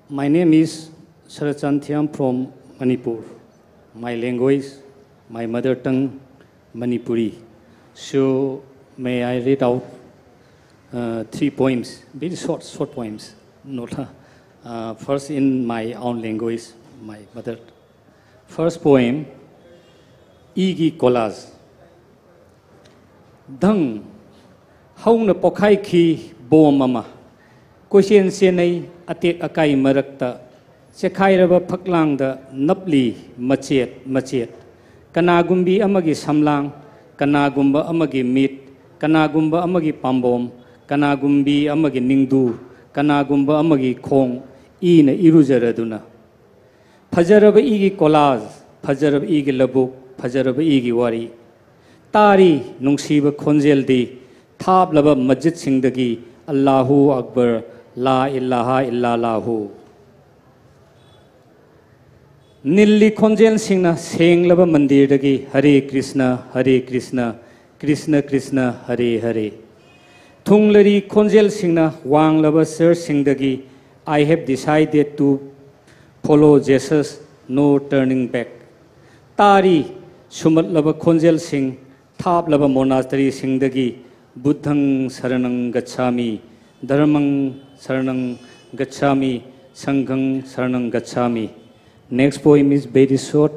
My name is Sharatchandra from Manipur. My language, my mother tongue, Manipuri. So may I read out 3 poems, very short poems. First in my own language, my mother. First poem, Igi Collage. Dang, hauna pokai ki bomama. Question senai atek akai marakta. Sekairaba paklangda napli machet. Kanagumbi amagi samlang, kanagumba amagi meat, kanagumba amagi pambom, kanagumbi amagi ningdu, kanagumba amagi khong, ina irujaraduna. Fajaraba igi collage, fajaraba igi labuk, fajaraba igi wari. Tari nungsiba khonjeldi, thablaba masjid singdagi, Allahu Akbar, La ilaha illallahu. Nilli khonjel singna senglaba mandir dagi Hare Krishna, Krishna Krishna, Hare Hare. Thunglari khonjel singna wanglaba sir singdagi I have decided to follow Jesus, no turning back. Tari sumatlaba khonjel sing thaplaba monastery singdagi Buddhang saranang gacchami, Dharmang saranang gacchami, Sanghang saranang gacchami. Next poem is very short.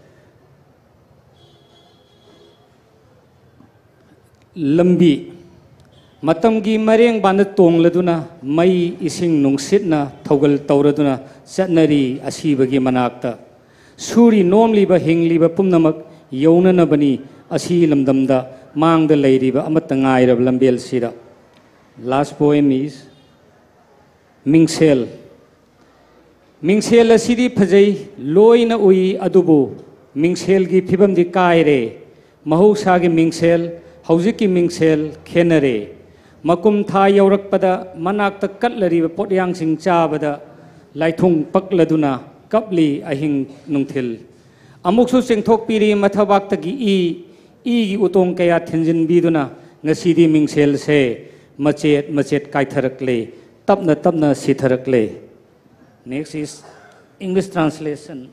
Lambi matamgi mareng banda tongladuna mai ising nungsitna thogal tauraduna satnari asibagi manakta. Suri nomliba hingliba pumnamak yaunanabani asi lamdamda mangda leiriba amatangairab lambel sira. Last poem is Mingsel. Mingsel asidi phajai loina ui adubu Mingsel gi phibam di kaire mahusagi Mingsel haujiki Mingsel khenare makum tha yaurakpada manakta katlariba potyang sing chabada laithung pakladuna kapli ahing nungthil amuksu singthok piri mathabaktagi igi utong kaya thenjin biduna ngasidi Mingsel se machet kaitharakle tapna sitharakle. Next is English translation.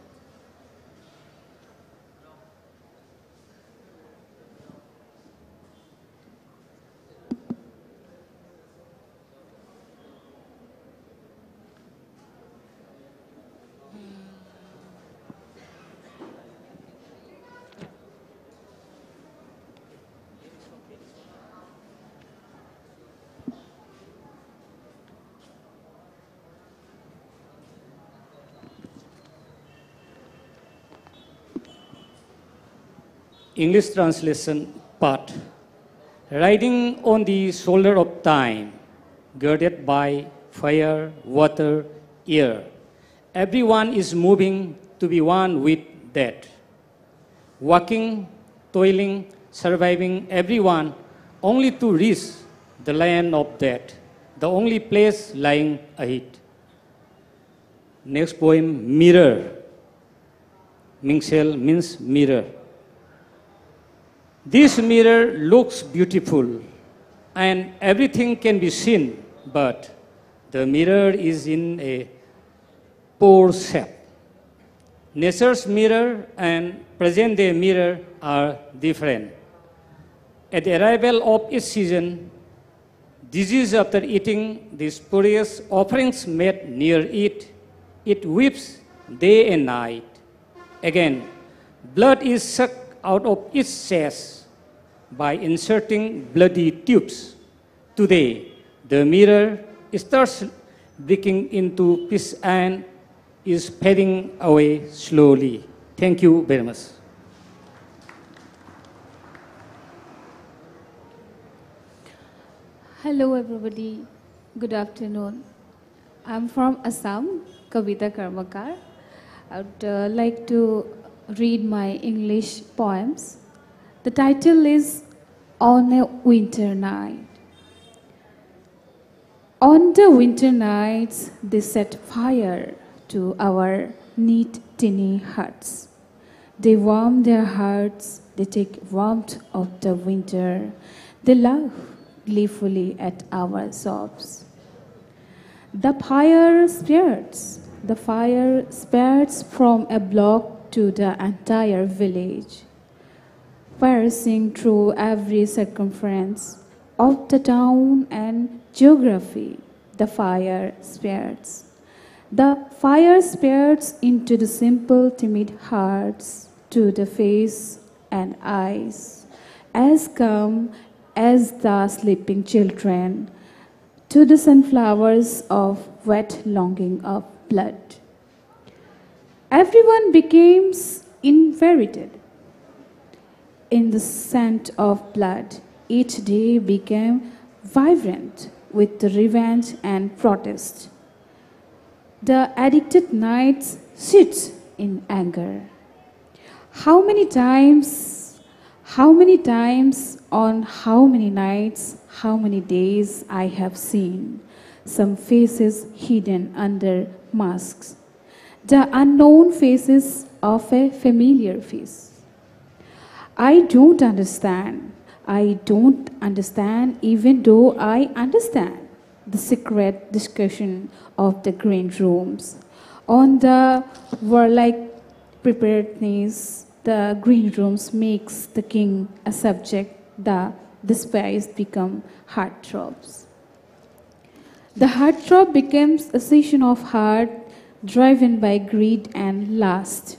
English translation part. Riding on the shoulder of time, girded by fire, water, air. Everyone is moving to be one with that. Walking, toiling, surviving, everyone only to reach the land of death, the only place lying ahead. Next poem, Mirror. Mingsel means mirror. This mirror looks beautiful and everything can be seen, but the mirror is in a poor shape. Nature's mirror and present-day mirror are different. At the arrival of each season, disease after eating the spurious offerings made near it, it weeps day and night. Again, blood is sucked out of its chest by inserting bloody tubes. Today, the mirror starts breaking into pieces and is fading away slowly. Thank you very much. Hello everybody, good afternoon. I'm from Assam, Kavita Karmakar. I would like to read my English poems. The title is On a Winter Night. On the winter nights, they set fire to our neat, tiny huts. They warm their hearts, they take warmth of the winter. They laugh gleefully at our sobs. The fire spreads. The fire spreads from a block to the entire village, piercing through every circumference of the town and geography. The fire spreads. The fire spreads into the simple, timid hearts, to the face and eyes, as calm as the sleeping children, to the sunflowers of wet longing of blood. Everyone becomes inverted in the scent of blood. Each day became vibrant with the revenge and protest. The addicted nights sits in anger. How many times, on how many nights, how many days I have seen some faces hidden under masks, the unknown faces of a familiar face. I don't understand even though I understand the secret discussion of the green rooms. On the warlike preparedness, the green rooms makes the king a subject, the despised become heartthrobs. The heartthrob becomes a session of heart driven by greed and lust.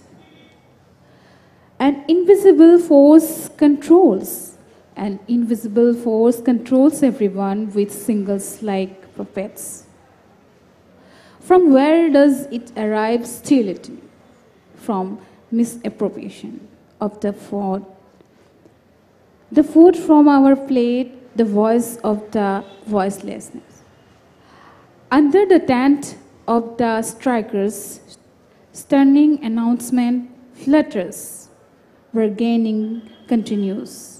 An invisible force controls everyone with singles like puppets. From where does it arrive? Hostility, from misappropriation of the food. The food from our plate, the voice of the voicelessness. Under the tent of the strikers, stunning announcement flutters. Bargaining continues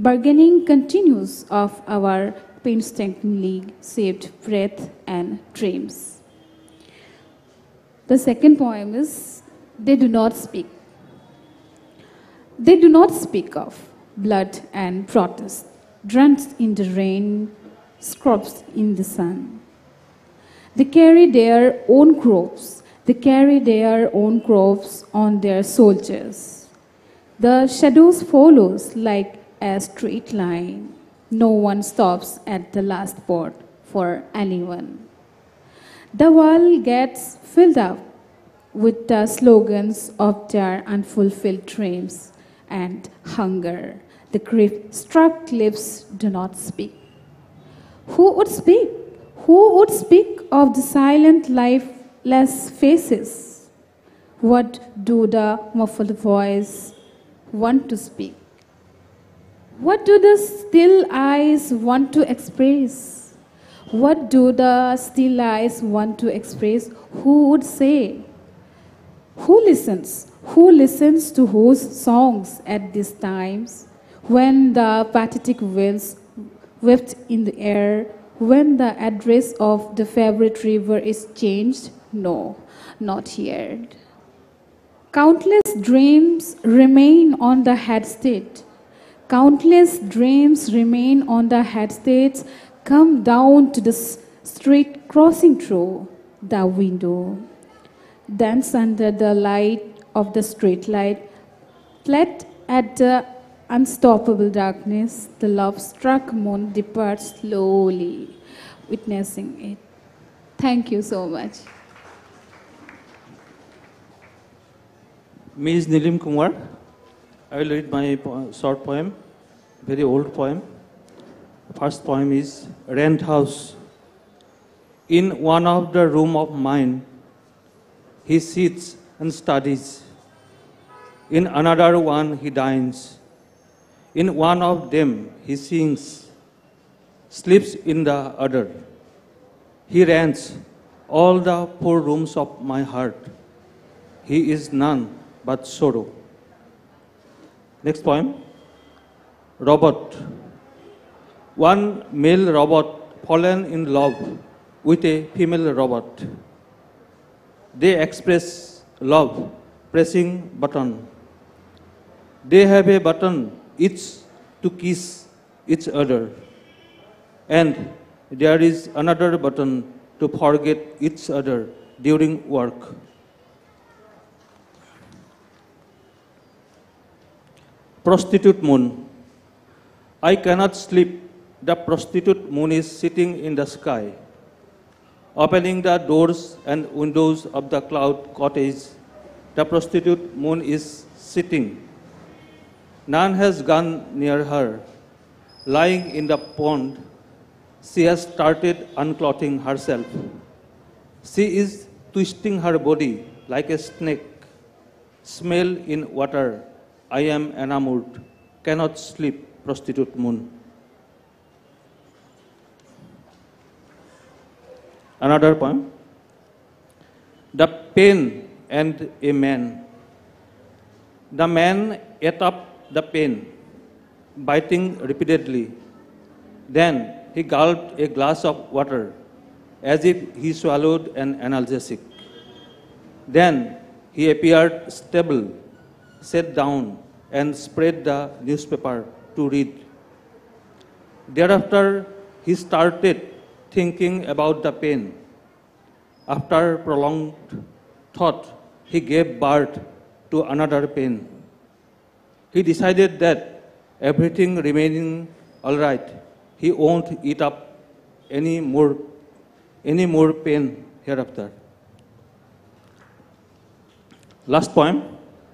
of our painstakingly saved breath and dreams. The second poem is, they do not speak. They do not speak of blood and protest, drenched in the rain, scrubs in the sun. They carry their own crops. They carry their own crops on their soldiers. The shadows follows like a straight line. No one stops at the last spot for anyone. The wall gets filled up with the slogans of their unfulfilled dreams and hunger. The grief-struck lips do not speak. Who would speak? Who would speak of the silent, lifeless faces? What do the muffled voice want to speak? What do the still eyes want to express? What do the still eyes want to express? Who would say? Who listens? Who listens to whose songs at these times? When the pathetic winds whipped in the air, when the address of the favorite river is changed? No, not yet. Countless dreams remain on the headstone. Countless dreams remain on the headstones, come down to the street, crossing through the window. Dance under the light of the street light, fled at the unstoppable darkness, the love-struck moon departs slowly, witnessing it. Thank you so much. Me is Nilim Kumar. I will read my short poem, very old poem. First poem is Rent House. In one of the room of mine, he sits and studies. In another one, he dines. In one of them, he sings, sleeps in the other. He rents all the 4 rooms of my heart. He is none but sorrow. Next poem, Robot. One male robot fallen in love with a female robot. They express love, pressing button. They have a button each to kiss each other. And there is another button to forget each other during work. Prostitute moon. I cannot sleep. The prostitute moon is sitting in the sky, opening the doors and windows of the cloud cottage. The prostitute moon is sitting. None has gone near her. Lying in the pond, she has started unclothing herself. She is twisting her body like a snake. Smell in water. I am enamored. Cannot sleep, prostitute moon. Another poem. The pen and a man. The man ate up the pen, biting repeatedly. Then he gulped a glass of water as if he swallowed an analgesic. Then he appeared stable, sat down, and spread the newspaper to read. Thereafter, he started thinking about the pen. After prolonged thought, he gave birth to another pen. He decided that everything remaining all right, he won't eat up any more pen hereafter. Last poem.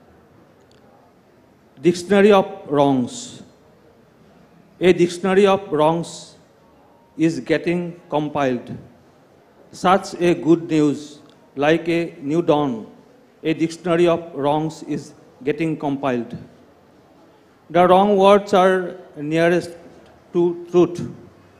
Dictionary of Wrongs. A dictionary of wrongs is getting compiled. Such a good news, like a new dawn, a dictionary of wrongs is getting compiled. The wrong words are nearest to truth,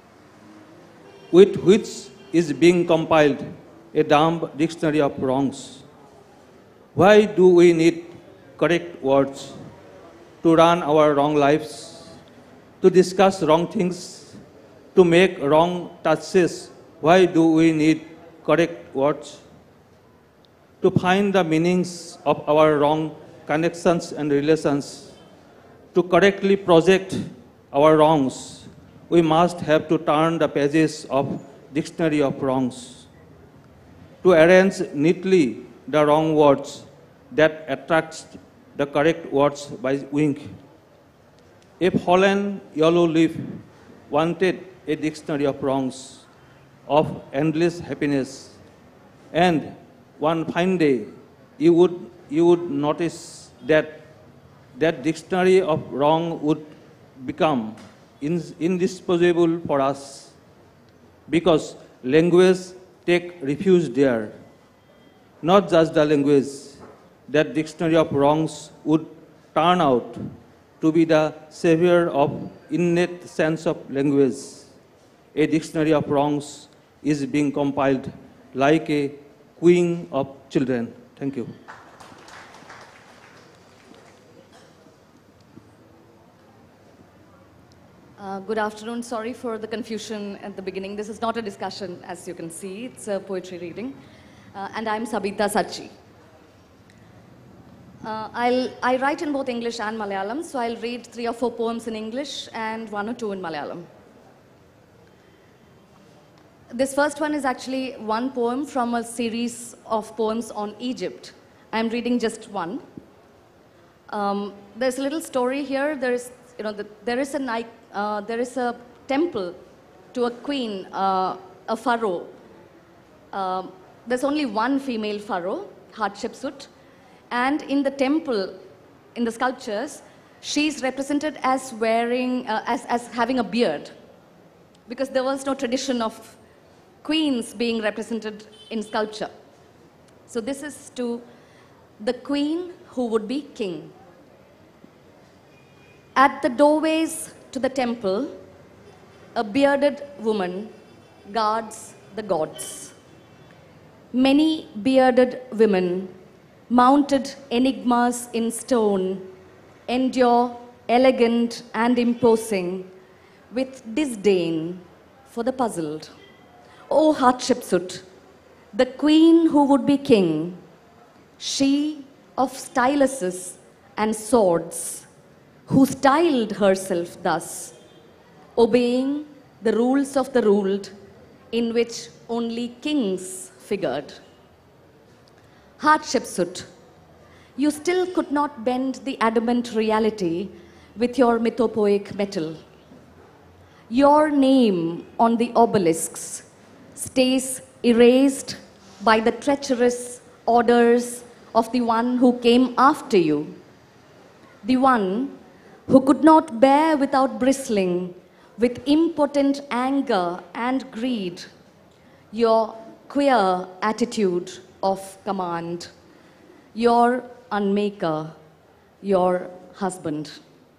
with which is being compiled a dumb dictionary of wrongs. Why do we need correct words to run our wrong lives, to discuss wrong things, to make wrong touches? Why do we need correct words? To find the meanings of our wrong connections and relations, to correctly project our wrongs, we must have to turn the pages of Dictionary of Wrongs, to arrange neatly the wrong words that attracts the correct words by wink. A fallen yellow leaf wanted a dictionary of wrongs, of endless happiness, and one fine day you would notice that that dictionary of wrong would become indisposable for us, because language take refuge there. Not just the language, that dictionary of wrongs would turn out to be the savior of innate sense of language. A dictionary of wrongs is being compiled like a queen of children. Thank you. Good afternoon. Sorry for the confusion at the beginning. This is not a discussion, as you can see. It's a poetry reading. And I'm Sabita Sachi. I write in both English and Malayalam, so I'll read 3 or 4 poems in English and 1 or 2 in Malayalam. This first one is actually one poem from a series of poems on Egypt. I'm reading just one. There's a little story here. There is a temple to a queen, a pharaoh. There's only one female pharaoh, Hatshepsut, and in the temple, in the sculptures, she's represented as wearing, as having a beard, because there was no tradition of queens being represented in sculpture. So this is to the queen who would be king. At the doorways to the temple, a bearded woman guards the gods. Many bearded women, mounted enigmas in stone, endure elegant and imposing, with disdain for the puzzled. O Hatshepsut, the queen who would be king, she of styluses and swords, who styled herself thus, obeying the rules of the ruled, in which only kings figured. Hatshepsut, you still could not bend the adamant reality with your mythopoeic metal. Your name on the obelisks stays erased by the treacherous orders of the one who came after you, the one who could not bear without bristling with impotent anger and greed your queer attitude of command, your unmaker, your husband.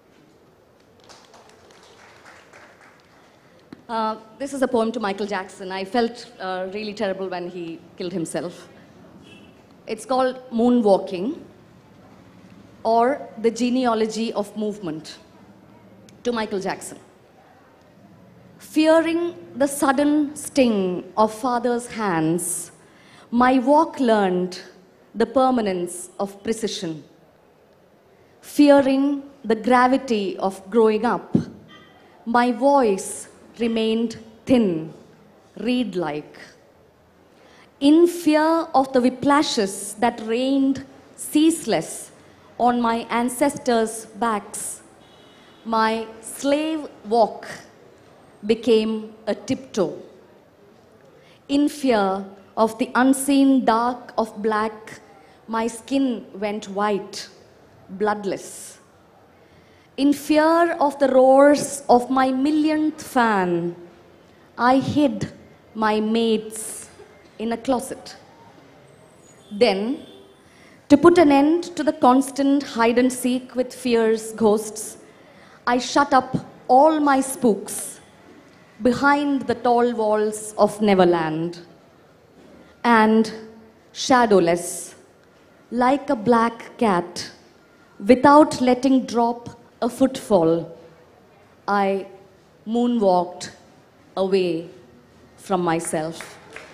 This is a poem to Michael Jackson. I felt really terrible when he killed himself. It's called Moonwalking, or The Genealogy of Movement, to Michael Jackson. Fearing the sudden sting of father's hands, my walk learned the permanence of precision. Fearing the gravity of growing up, my voice remained thin, reed-like. In fear of the whiplashes that rained ceaseless on my ancestors' backs, my slave walk became a tiptoe. In fear of the unseen dark of black, my skin went white, bloodless. In fear of the roars of my millionth fan, I hid my mates in a closet. Then, to put an end to the constant hide and seek with fear's ghosts, I shut up all my spooks behind the tall walls of Neverland. And, shadowless, like a black cat, without letting drop a footfall, I moonwalked away from myself.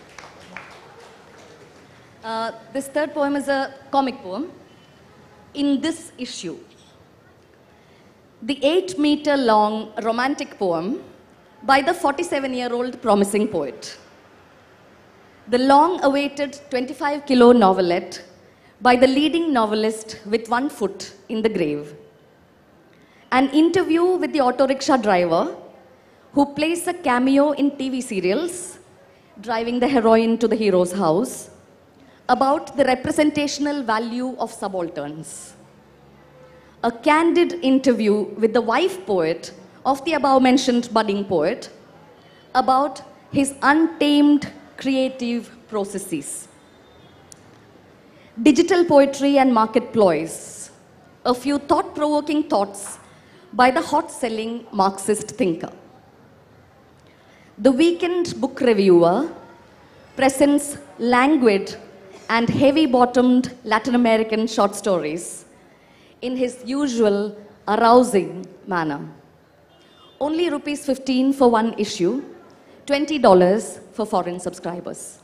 This third poem is a comic poem. In this issue, the 8-meter-long romantic poem by the 47-year-old promising poet. The long-awaited 25-kilo novelette by the leading novelist with one foot in the grave. An interview with the auto rickshaw driver who plays a cameo in TV serials, driving the heroine to the hero's house, about the representational value of subalterns. A candid interview with the wife poet of the above-mentioned budding poet about his untamed creative processes. Digital poetry and market ploys. A few thought-provoking thoughts by the hot-selling Marxist thinker. The Weekend Book Reviewer presents languid and heavy-bottomed Latin American short stories in his usual arousing manner. Only ₹15 for one issue, $20 for foreign subscribers.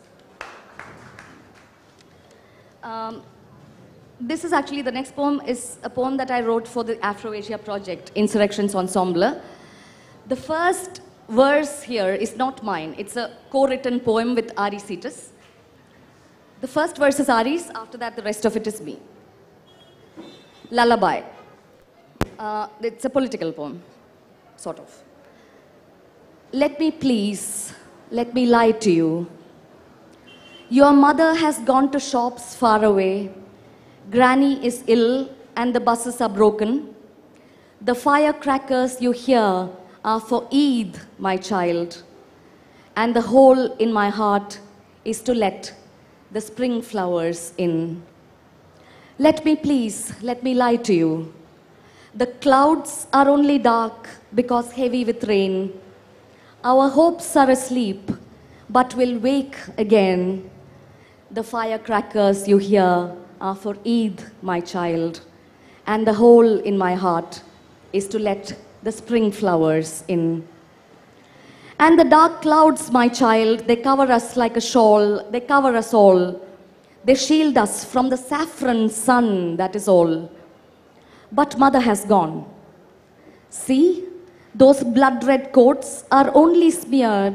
This is actually, the next poem is a poem that I wrote for the Afro-Asia project, Insurrections Ensemble. The first verse here is not mine. It's a co-written poem with Ari Cetus. The first verse is Ari's, after that the rest of it is me. Lullaby. It's a political poem, sort of. Let me please, let me lie to you. Your mother has gone to shops far away. Granny is ill and the buses are broken. The firecrackers you hear are for Eid, my child. And the hole in my heart is to let the spring flowers in. Let me please, let me lie to you. The clouds are only dark because heavy with rain. Our hopes are asleep, but will wake again. The firecrackers you hear are for Eid, my child. And the hole in my heart is to let the spring flowers in. And the dark clouds, my child, they cover us like a shawl. They cover us all. They shield us from the saffron sun, that is all. But mother has gone. See, those blood-red coats are only smeared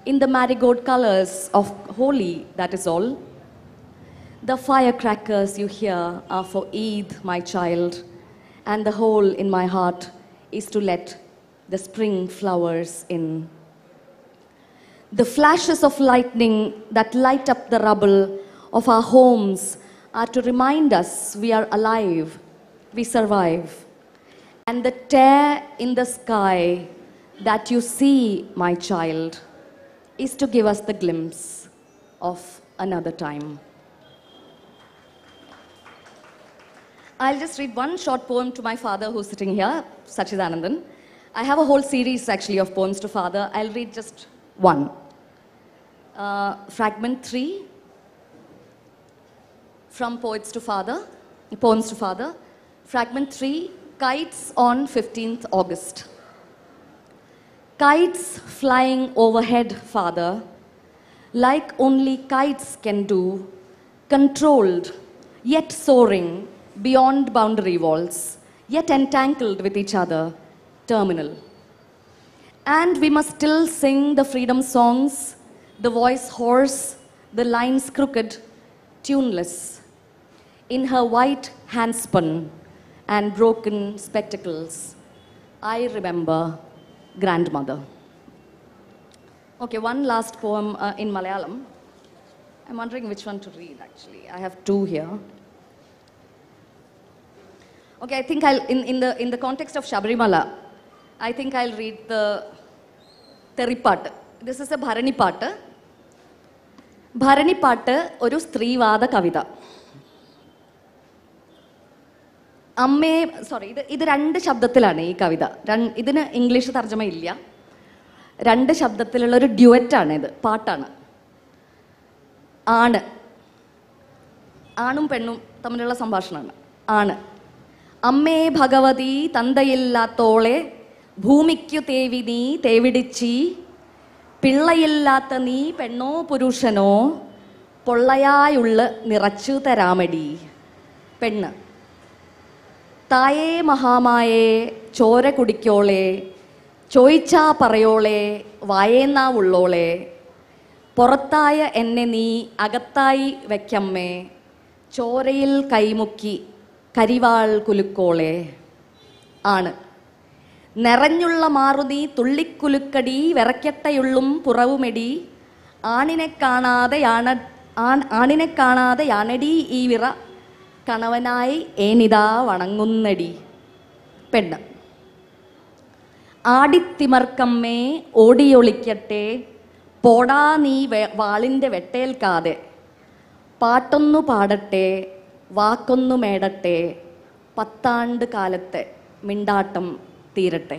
in the marigold colors of Holi, that is all. The firecrackers you hear are for Eid, my child, and the hole in my heart is to let the spring flowers in. The flashes of lightning that light up the rubble of our homes are to remind us we are alive, we survive. And the tear in the sky that you see, my child, is to give us the glimpse of another time. I'll just read one short poem to my father who's sitting here, Sachidanandan. I have a whole series actually of poems to father. I'll read just one. Fragment 3 from Poems to Father. Fragment 3, Kites on 15th August. Kites flying overhead, father, like only kites can do, controlled, yet soaring beyond boundary walls, yet entangled with each other, terminal. And we must still sing the freedom songs, the voice hoarse, the lines crooked, tuneless, in her white handspun and broken spectacles. I remember grandmother. Okay, one last poem in Malayalam. I'm wondering which one to read actually. I have two here. Okay, I think in the context of Shabarimala, I think I'll read the Theripaat. This is a Bharani Paat. Bharani Paat oru Strivada Kavita. ഇത് രണ്ട് ശബ്ദത്തിലാണ് ഈ കവിത. ഇതിന് English തർജ്ജമ ഇല്ല. രണ്ട് ശബ്ദത്തിലുള്ള ഒരു ഡ്യുവറ്റാണ് ഇത്, പാട്ടാണ്. ആണും പെണ്ണും തമ്മിലുള്ള സംഭാഷണമാണ്. ആണ്. അമ്മേ ഭഗവതി തന്തയില്ലാത്തോളെ ഭൂമിക്കു തേവി നീ തേവിടിച്ചി, പിള്ളയില്ലാത്ത നീ പെണ്ണോ പുരുഷനോ പൊള്ളയായുള്ള നിറച്ചു തരാമടി. പെണ്ണ്. തായേ മഹാമായേ ചോര കുടിക്കോളെ, ചോയിച്ചാ പറയോളെ വായേന്നാ ഉള്ളോളെ, പുറത്തായ എന്നെ നീ അകത്തായി വെക്കമ്മേ, ചോരയിൽ കൈമുക്കി കരിവാൾ കുലുക്കോളെ. ആണ്. നിറഞ്ഞുള്ള മാറുതി തുള്ളിക്കുലുക്കടി, വിറക്കട്ടയുള്ളും പുറവുമെടി, ആണിനെ കാണാതെ യാണടി ഈ വിറ, കണവനായി ഏനിതാ വണങ്ങുന്നടി. പെണ്ണ്. ആടിത്തിമർക്കമ്മേ ഓടിയൊളിക്കട്ടെ, പോടാ നീ വാളിൻ്റെ വെട്ടേൽക്കാതെ, പാട്ടൊന്നു പാടട്ടെ വാക്കൊന്നു മേടട്ടെ, 10 ആണ്ട് കാലത്തെ മിണ്ടാട്ടം തീരട്ടെ.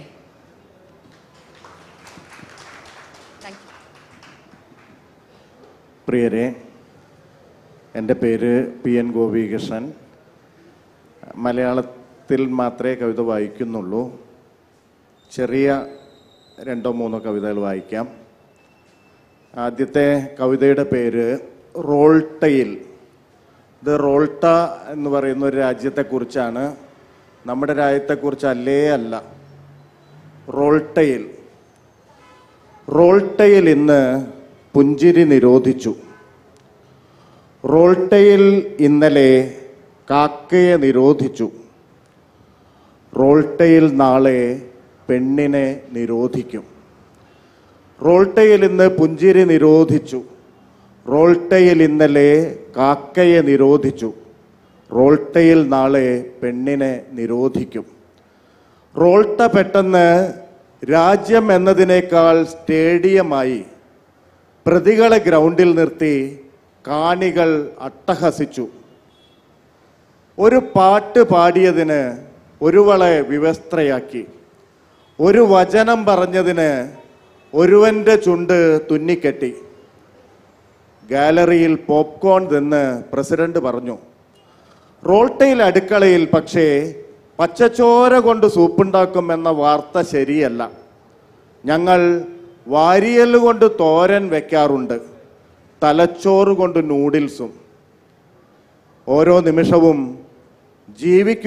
പ്രിയരെ, എൻ്റെ പേര് PN ഗോപികൃഷ്ണൻ. മലയാളത്തിൽ മാത്രമേ കവിത വായിക്കുന്നുള്ളൂ. ചെറിയ 2-3 കവിതകൾ വായിക്കാം. ആദ്യത്തെ കവിതയുടെ പേര് റോൾട്ടയിൽ. ഇത് റോൾട്ട എന്ന് പറയുന്ന ഒരു രാജ്യത്തെക്കുറിച്ചാണ്, നമ്മുടെ രാജ്യത്തെക്കുറിച്ചല്ലേ അല്ല. റോൾട്ടയിൽ. റോൾട്ടയിൽ ഇന്ന് പുഞ്ചിരി നിരോധിച്ചു. റോൾട്ടയിൽ ഇന്നലെ കാക്കയെ നിരോധിച്ചു. റോൾട്ടയിൽ നാളെ പെണ്ണിനെ നിരോധിക്കും. റോൾട്ടയിൽ ഇന്ന് പുഞ്ചിരി നിരോധിച്ചു. റോൾട്ടയിൽ ഇന്നലെ കാക്കയെ നിരോധിച്ചു. റോൾട്ടയിൽ നാളെ പെണ്ണിനെ നിരോധിക്കും. റോൾട്ട പെട്ടെന്ന് രാജ്യം എന്നതിനേക്കാൾ സ്റ്റേഡിയമായി. പ്രതികളെ ഗ്രൗണ്ടിൽ നിർത്തി കാണികൾ അട്ടഹസിച്ചു. ഒരു പാട്ട് പാടിയതിന് ഒരുവളെ വിവസ്ത്രയാക്കി. ഒരു വചനം പറഞ്ഞതിന് ഒരുവൻ്റെ ചുണ്ട് തുന്നിക്കെട്ടി. ഗാലറിയിൽ പോപ്കോൺ തിന്ന് പ്രസിഡന്റ് പറഞ്ഞു. റോൾട്ടയിൽ അടുക്കളയിൽ പക്ഷേ പച്ചച്ചോര കൊണ്ട് സൂപ്പുണ്ടാക്കുമെന്ന വാർത്ത ശരിയല്ല. ഞങ്ങൾ വാരിയൽ കൊണ്ട് തോരൻ വെക്കാറുണ്ട്, തലച്ചോറ് കൊണ്ട് നൂഡിൽസും. ഓരോ നിമിഷവും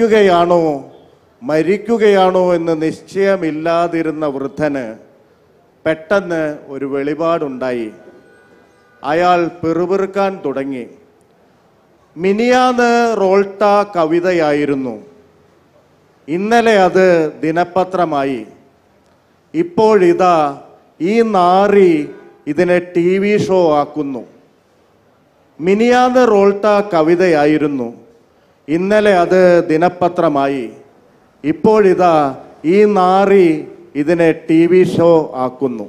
ജീവിക്കുകയാണോ മരിക്കുകയാണോ എന്ന് നിശ്ചയമില്ലാതിരുന്ന വൃദ്ധന് പെട്ടെന്ന് ഒരു വെളിപാടുണ്ടായി. അയാൾ പിറുപിറുക്കാൻ തുടങ്ങി. മിനിയാന്ന് റോൾട്ട കവിതയായിരുന്നു, ഇന്നലെ അത് ദിനപത്രമായി. ഇപ്പോഴിതാ ഈ നാറി ഇതിനെ TV ഷോ ആക്കുന്നു. മിനിയാന്ന് റോൾട്ട കവിതയായിരുന്നു, ഇന്നലെ അത് ദിനപത്രമായി. ഇപ്പോഴിതാ ഈ നാറി ഇതിനെ TV ഷോ ആക്കുന്നു.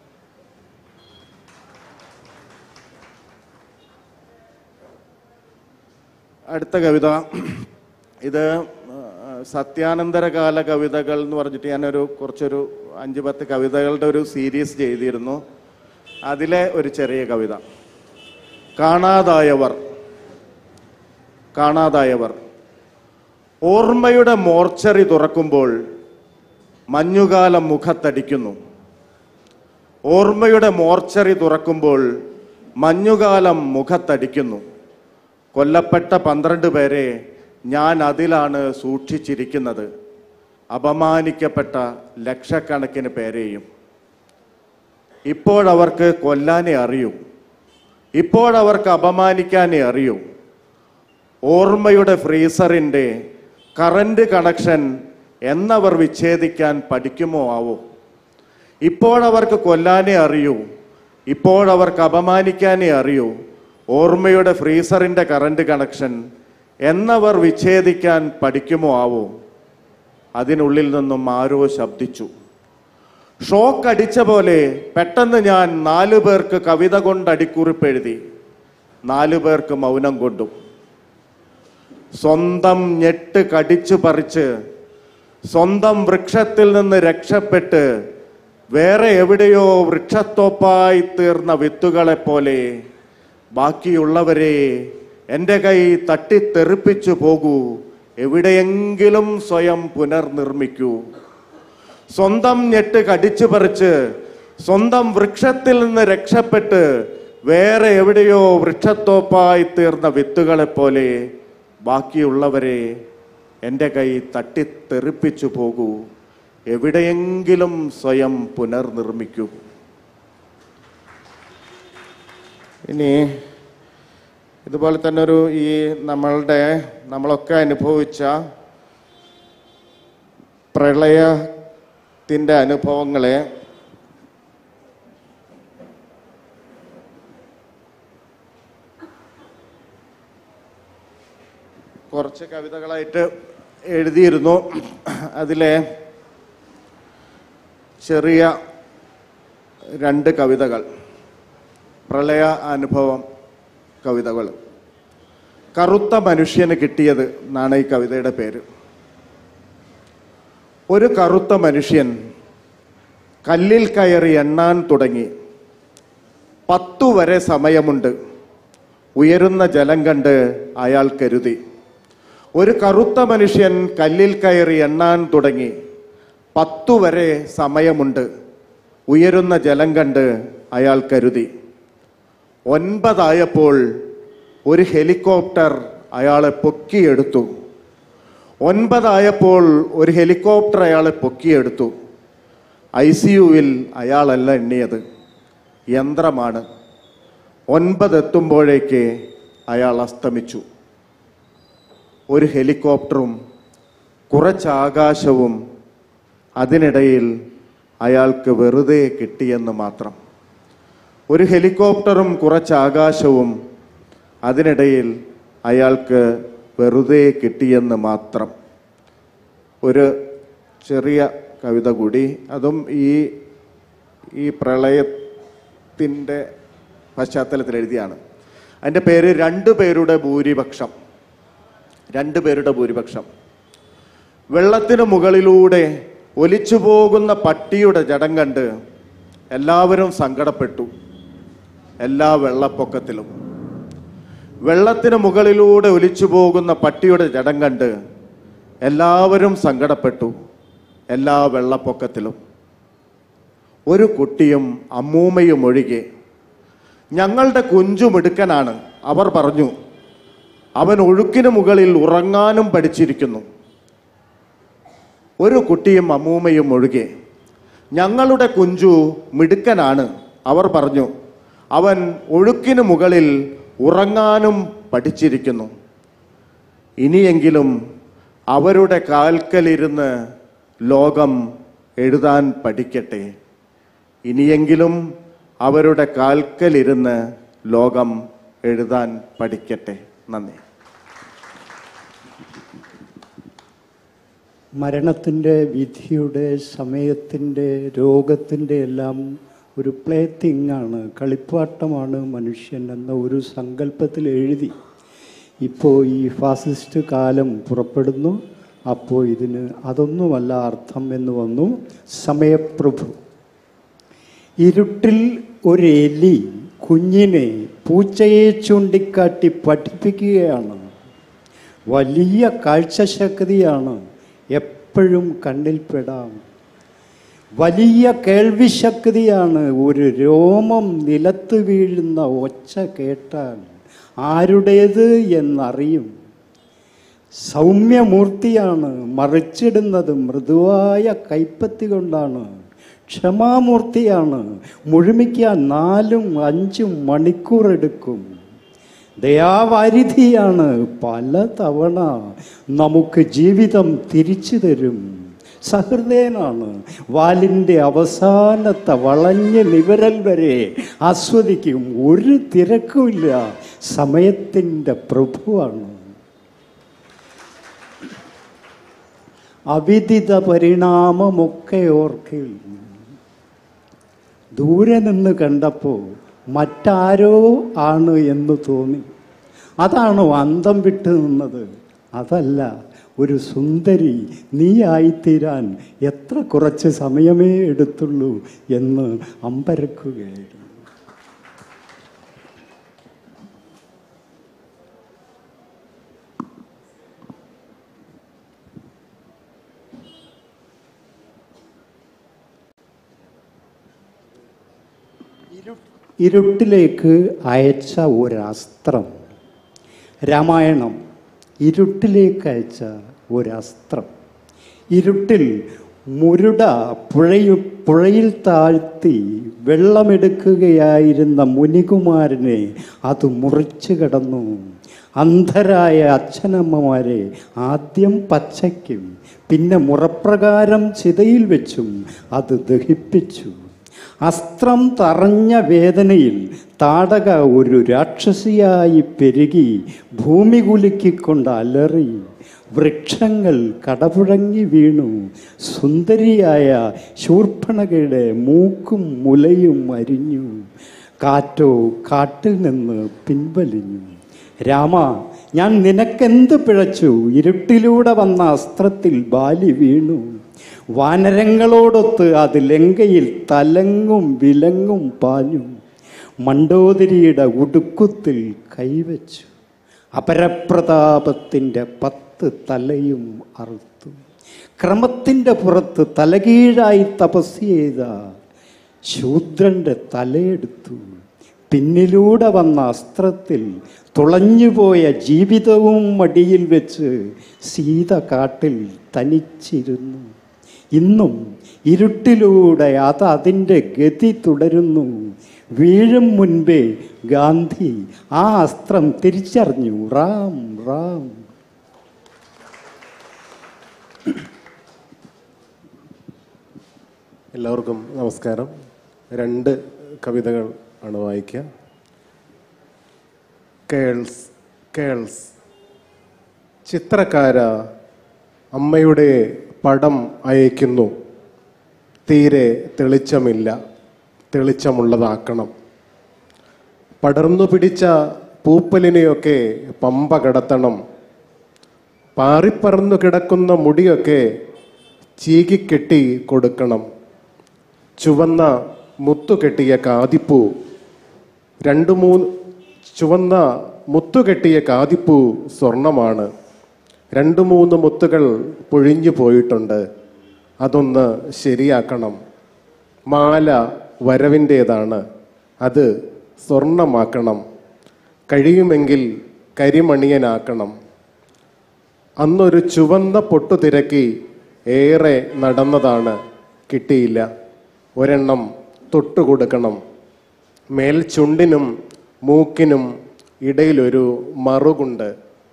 അടുത്ത കവിത, ഇത് സത്യാനന്തരകാല കവിതകൾ എന്ന് പറഞ്ഞിട്ട് ഞാനൊരു കുറച്ചൊരു 5-10 കവിതകളുടെ ഒരു സീരീസ് ചെയ്തിരുന്നു. അതിലെ ഒരു ചെറിയ കവിത. കാണാതായവർ. കാണാതായവർ. ഓർമ്മയുടെ മോർച്ചറി തുറക്കുമ്പോൾ മഞ്ഞുകാലം മുഖത്തടിക്കുന്നു. ഓർമ്മയുടെ മോർച്ചറി തുറക്കുമ്പോൾ മഞ്ഞുകാലം മുഖത്തടിക്കുന്നു. കൊല്ലപ്പെട്ട 12 പേരെ ഞാൻ അതിലാണ് സൂക്ഷിച്ചിരിക്കുന്നത്. അപമാനിക്കപ്പെട്ട ലക്ഷക്കണക്കിന് പേരെയും. ഇപ്പോഴവർക്ക് കൊല്ലാനേ അറിയൂ, ഇപ്പോഴവർക്ക് അപമാനിക്കാനേ അറിയൂ. ഓർമ്മയുടെ ഫ്രീസറിൻ്റെ കറണ്ട് കണക്ഷൻ എന്നവർ വിച്ഛേദിക്കാൻ പഠിക്കുമോ ആവോ? ഇപ്പോഴവർക്ക് കൊല്ലാനേ അറിയൂ, ഇപ്പോഴവർക്ക് അപമാനിക്കാനേ അറിയൂ. ഓർമ്മയുടെ ഫ്രീസറിൻ്റെ കറണ്ട് കണക്ഷൻ എന്നവർ വിച്ഛേദിക്കാൻ പഠിക്കുമോ ആവോ? അതിനുള്ളിൽ നിന്നും ആരോ ശബ്ദിച്ചു. ഷോക്ക് അടിച്ച പോലെ പെട്ടെന്ന് ഞാൻ 4 പേർക്ക് കവിത കൊണ്ട് അടിക്കുറിപ്പെഴുതി. 4 പേർക്ക് മൗനം കൊണ്ടും. സ്വന്തം ഞെട്ട് കടിച്ചു പറിച്ച് സ്വന്തം വൃക്ഷത്തിൽ നിന്ന് രക്ഷപ്പെട്ട് വേറെ എവിടെയോ വൃക്ഷത്തോപ്പായി തീർന്ന വിത്തുകളെപ്പോലെ ബാക്കിയുള്ളവരെ എൻ്റെ കൈ തട്ടിത്തെറിപ്പിച്ചു പോകൂ, എവിടെയെങ്കിലും സ്വയം പുനർനിർമ്മിക്കൂ. സ്വന്തം ഞെട്ട് കടിച്ചു പറിച്ച് സ്വന്തം വൃക്ഷത്തിൽ നിന്ന് രക്ഷപ്പെട്ട് വേറെ എവിടെയോ വൃക്ഷത്തോപ്പായി തീർന്ന വിത്തുകളെപ്പോലെ ബാക്കിയുള്ളവരെ എൻ്റെ കൈ തട്ടിത്തെറിപ്പിച്ചു പോകൂ, എവിടെയെങ്കിലും സ്വയം പുനർനിർമ്മിക്കൂ. ഇനി ഇതുപോലെ തന്നെ ഒരു നമ്മളൊക്കെ അനുഭവിച്ച പ്രളയത്തിൻ്റെ അനുഭവങ്ങളെ കുറച്ച് കവിതകളായിട്ട് എഴുതിയിരുന്നു. അതിലെ ചെറിയ 2 കവിതകൾ, പ്രളയ അനുഭവം കവിതകൾ. കറുത്ത മനുഷ്യന് കിട്ടിയത് എന്നാണ് ഈ കവിതയുടെ പേര്. ഒരു കറുത്ത മനുഷ്യൻ കല്ലിൽ കയറി എണ്ണാൻ തുടങ്ങി. 10 വരെ സമയമുണ്ട്. ഉയരുന്ന ജലം കണ്ട് അയാൾ കരുതി. ഒരു കറുത്ത മനുഷ്യൻ കല്ലിൽ കയറി എണ്ണാൻ തുടങ്ങി. 10 വരെ സമയമുണ്ട്. ഉയരുന്ന ജലം കണ്ട് അയാൾ കരുതി. 9 ആയപ്പോൾ ഒരു ഹെലികോപ്റ്റർ അയാളെ പൊക്കിയെടുത്തു. 9 ആയപ്പോൾ ഒരു ഹെലികോപ്റ്റർ അയാളെ പൊക്കിയെടുത്തു. ICUവിൽ അയാളല്ല എണ്ണിയത്, യന്ത്രമാണ്. 9 എത്തുമ്പോഴേക്ക് അയാൾ അസ്തമിച്ചു. ഒരു ഹെലികോപ്റ്ററും കുറച്ച് ആകാശവും അതിനിടയിൽ അയാൾക്ക് വെറുതെ കിട്ടിയെന്ന് മാത്രം. ഒരു ഹെലികോപ്റ്ററും കുറച്ച് ആകാശവും അതിനിടയിൽ അയാൾക്ക് വെറുതെ കിട്ടിയെന്ന് മാത്രം. ഒരു ചെറിയ കവിത കൂടി, അതും ഈ പ്രളയത്തിൻ്റെ പശ്ചാത്തലത്തിൽ എഴുതിയാണ്. അതിൻ്റെ പേര് 2 പേരുടെ ഭൂരിപക്ഷം. 2 പേരുടെ ഭൂരിപക്ഷം. വെള്ളത്തിന് മുകളിലൂടെ ഒലിച്ചു പോകുന്ന പട്ടിയുടെ ജഡം കണ്ട് എല്ലാവരും സങ്കടപ്പെട്ടു. എല്ലാ വെള്ളപ്പൊക്കത്തിലും വെള്ളത്തിന് മുകളിലൂടെ ഒലിച്ചു പോകുന്ന പട്ടിയുടെ ജഡം കണ്ട് എല്ലാവരും സങ്കടപ്പെട്ടു. എല്ലാ വെള്ളപ്പൊക്കത്തിലും. ഒരു കുട്ടിയും അമ്മൂമ്മയും ഒഴികെ. ഞങ്ങളുടെ കുഞ്ചുമിടുക്കനാണ്, അവർ പറഞ്ഞു. അവൻ ഒഴുക്കിന് മുകളിൽ ഉറങ്ങാനും പഠിച്ചിരിക്കുന്നു. ഒരു കുട്ടിയും അമ്മൂമ്മയും ഒഴികെ. ഞങ്ങളുടെ കുഞ്ചു മിടുക്കനാണ്. അവർ പറഞ്ഞു, അവൻ ഒഴുക്കിന് മുകളിൽ ഉറങ്ങാനും പഠിച്ചിരിക്കുന്നു. ഇനിയെങ്കിലും അവരുടെ കാൽക്കലിരുന്ന് ലോകം എഴുതാൻ പഠിക്കട്ടെ. ഇനിയെങ്കിലും അവരുടെ കാൽക്കലിരുന്ന് ലോകം എഴുതാൻ പഠിക്കട്ടെ. നന്ദി. മരണത്തിൻ്റെ, വിധിയുടെ, സമയത്തിൻ്റെ, രോഗത്തിൻ്റെ എല്ലാം ഒരു പ്ലേ തിങ്ങാണ്, കളിപ്പാട്ടമാണ് മനുഷ്യൻ എന്ന ഒരു സങ്കല്പത്തിൽ എഴുതി. ഇപ്പോൾ ഈ ഫാസിസ്റ്റ് കാലം പുറപ്പെടുന്നു. അപ്പോൾ ഇതിന് അതൊന്നുമല്ല അർത്ഥം എന്ന് വന്നു. സമയപ്രഭു. ഇരുട്ടിൽ ഒരു എലി കുഞ്ഞിനെ പൂച്ചയെ ചൂണ്ടിക്കാട്ടി പഠിപ്പിക്കുകയാണ്. വലിയ കാഴ്ചശക്തിയാണ്, എപ്പോഴും കണ്ണിൽപ്പെടാം. വലിയ കേൾവിശക്തിയാണ്, ഒരു രോമം നിലത്ത് വീഴുന്ന ഒച്ച കേട്ടാൽ ആരുടേത് എന്നറിയും. സൗമ്യമൂർത്തിയാണ്, മറിച്ചിടുന്നത് മൃദുവായ കൈപ്പത്തി കൊണ്ടാണ്. ക്ഷമാമൂർത്തിയാണ്, മുഴുമിക്കാൻ 4-5 മണിക്കൂർ എടുക്കും. ദയാവാരിധിയാണ്, പലതവണ നമുക്ക് ജീവിതം തിരിച്ചു തരും. സഹൃദയനാണ്, വാലിൻ്റെ അവസാനത്തെ വളഞ്ഞ നിവരൽ വരെ ആസ്വദിക്കും. ഒരു തിരക്കുമില്ല, സമയത്തിൻ്റെ പ്രഭുവാണ്. അവിദിത പരിണാമമൊക്കെ ഓർക്കിൽ. ദൂരെ നിന്ന് കണ്ടപ്പോൾ മറ്റാരോ ആണ് എന്ന് തോന്നി. അതാണോ അന്തം വിട്ടു നിന്നത്? അതല്ല, ഒരു സുന്ദരി നീ ആയിത്തീരാൻ എത്ര കുറച്ച് സമയമേ എടുത്തുള്ളൂ എന്ന് അമ്പരക്കുകയായിരുന്നു. ഇരുട്ടിലേക്ക് അയച്ച ഒരസ്ത്രം. രാമായണം ഇരുട്ടിലേക്ക് അയച്ച ഒരസ്ത്രം. ഇരുട്ടിൽ മുരുട പുഴയിൽ താഴ്ത്തി വെള്ളമെടുക്കുകയായിരുന്ന മുനികുമാരനെ അത് മുറിച്ചു കടന്നു. അന്ധരായ അച്ഛനമ്മമാരെ ആദ്യം പച്ചയ്ക്കും പിന്നെ മുറപ്രകാരം ചിതയിൽ വെച്ചും അത് ദഹിപ്പിച്ചു. അസ്ത്രം തറഞ്ഞ വേദനയിൽ താടക ഒരു രാക്ഷസിയായി പെരുകി ഭൂമി കുലുക്കിക്കൊണ്ട് അലറി. വൃക്ഷങ്ങൾ കടപുഴങ്ങി വീണു. സുന്ദരിയായ ശൂർപ്പണകയുടെ മൂക്കും മുലയും അരിഞ്ഞു. കാറ്റോ കാട്ടിൽ നിന്ന് പിൻവലിഞ്ഞു. രാമ, ഞാൻ നിനക്കെന്ത് പിഴച്ചു? ഇരുട്ടിലൂടെ വന്ന അസ്ത്രത്തിൽ ബാലി വീണു. വാനരങ്ങളോടൊത്ത് അത് ലങ്കയിൽ തലങ്ങും വിലങ്ങും പാഞ്ഞു. മണ്ടോദരിയുടെ ഉടുക്കുത്തിൽ കൈവച്ചു. അപരപ്രതാപത്തിൻ്റെ 10 തലയും അറുത്തു. ക്രമത്തിൻ്റെ പുറത്ത് തലകീഴായി തപസ് ചെയ്ത ശൂദ്രൻ്റെ തലയെടുത്തു. പിന്നിലൂടെ വന്ന അസ്ത്രത്തിൽ തുളഞ്ഞുപോയ ജീവിതവും മടിയിൽ വെച്ച് സീത കാട്ടിൽ തനിച്ചിരുന്നു. ഇന്നും ഇരുട്ടിലൂടെ അത് അതിൻ്റെ ഗതി തുടരുന്നു. വീഴും മുൻപേ ഗാന്ധി ആ അസ്ത്രം തിരിച്ചറിഞ്ഞു. റാം റാം. എല്ലാവർക്കും നമസ്കാരം. 2 കവിതകൾ ആണ് വായിക്കുക. കേൾസ്. ചിത്രകാര അമ്മയുടെ പടം അയക്കുന്നു. തീരെ തെളിച്ചമില്ല, തെളിച്ചമുള്ളതാക്കണം. പടർന്നു പിടിച്ച പൂപ്പലിനെയൊക്കെ പമ്പ കടത്തണം. പാറിപ്പറന്നു കിടക്കുന്ന മുടിയൊക്കെ ചീകിക്കെട്ടി കൊടുക്കണം. ചുവന്ന മുത്തുകെട്ടിയ കാതിപ്പൂ, 2-3 ചുവന്ന മുത്തുകെട്ടിയ കാതിപ്പൂ സ്വർണമാണ്. 2-3 മുത്തുകൾ പൊഴിഞ്ഞു പോയിട്ടുണ്ട്. അതൊന്ന് ശരിയാക്കണം. മാല വരവിൻ്റേതാണ്, അത് സ്വർണമാക്കണം. കഴിയുമെങ്കിൽ കരിമണിയനാക്കണം. അന്നൊരു ചുവന്ന പൊട്ടു തിരക്കി ഏറെ നടന്നതാണ്, കിട്ടിയില്ല. ഒരെണ്ണം തൊട്ടുകൊടുക്കണം. മേൽചുണ്ടിനും മൂക്കിനും ഇടയിലൊരു മറുകുണ്ട്.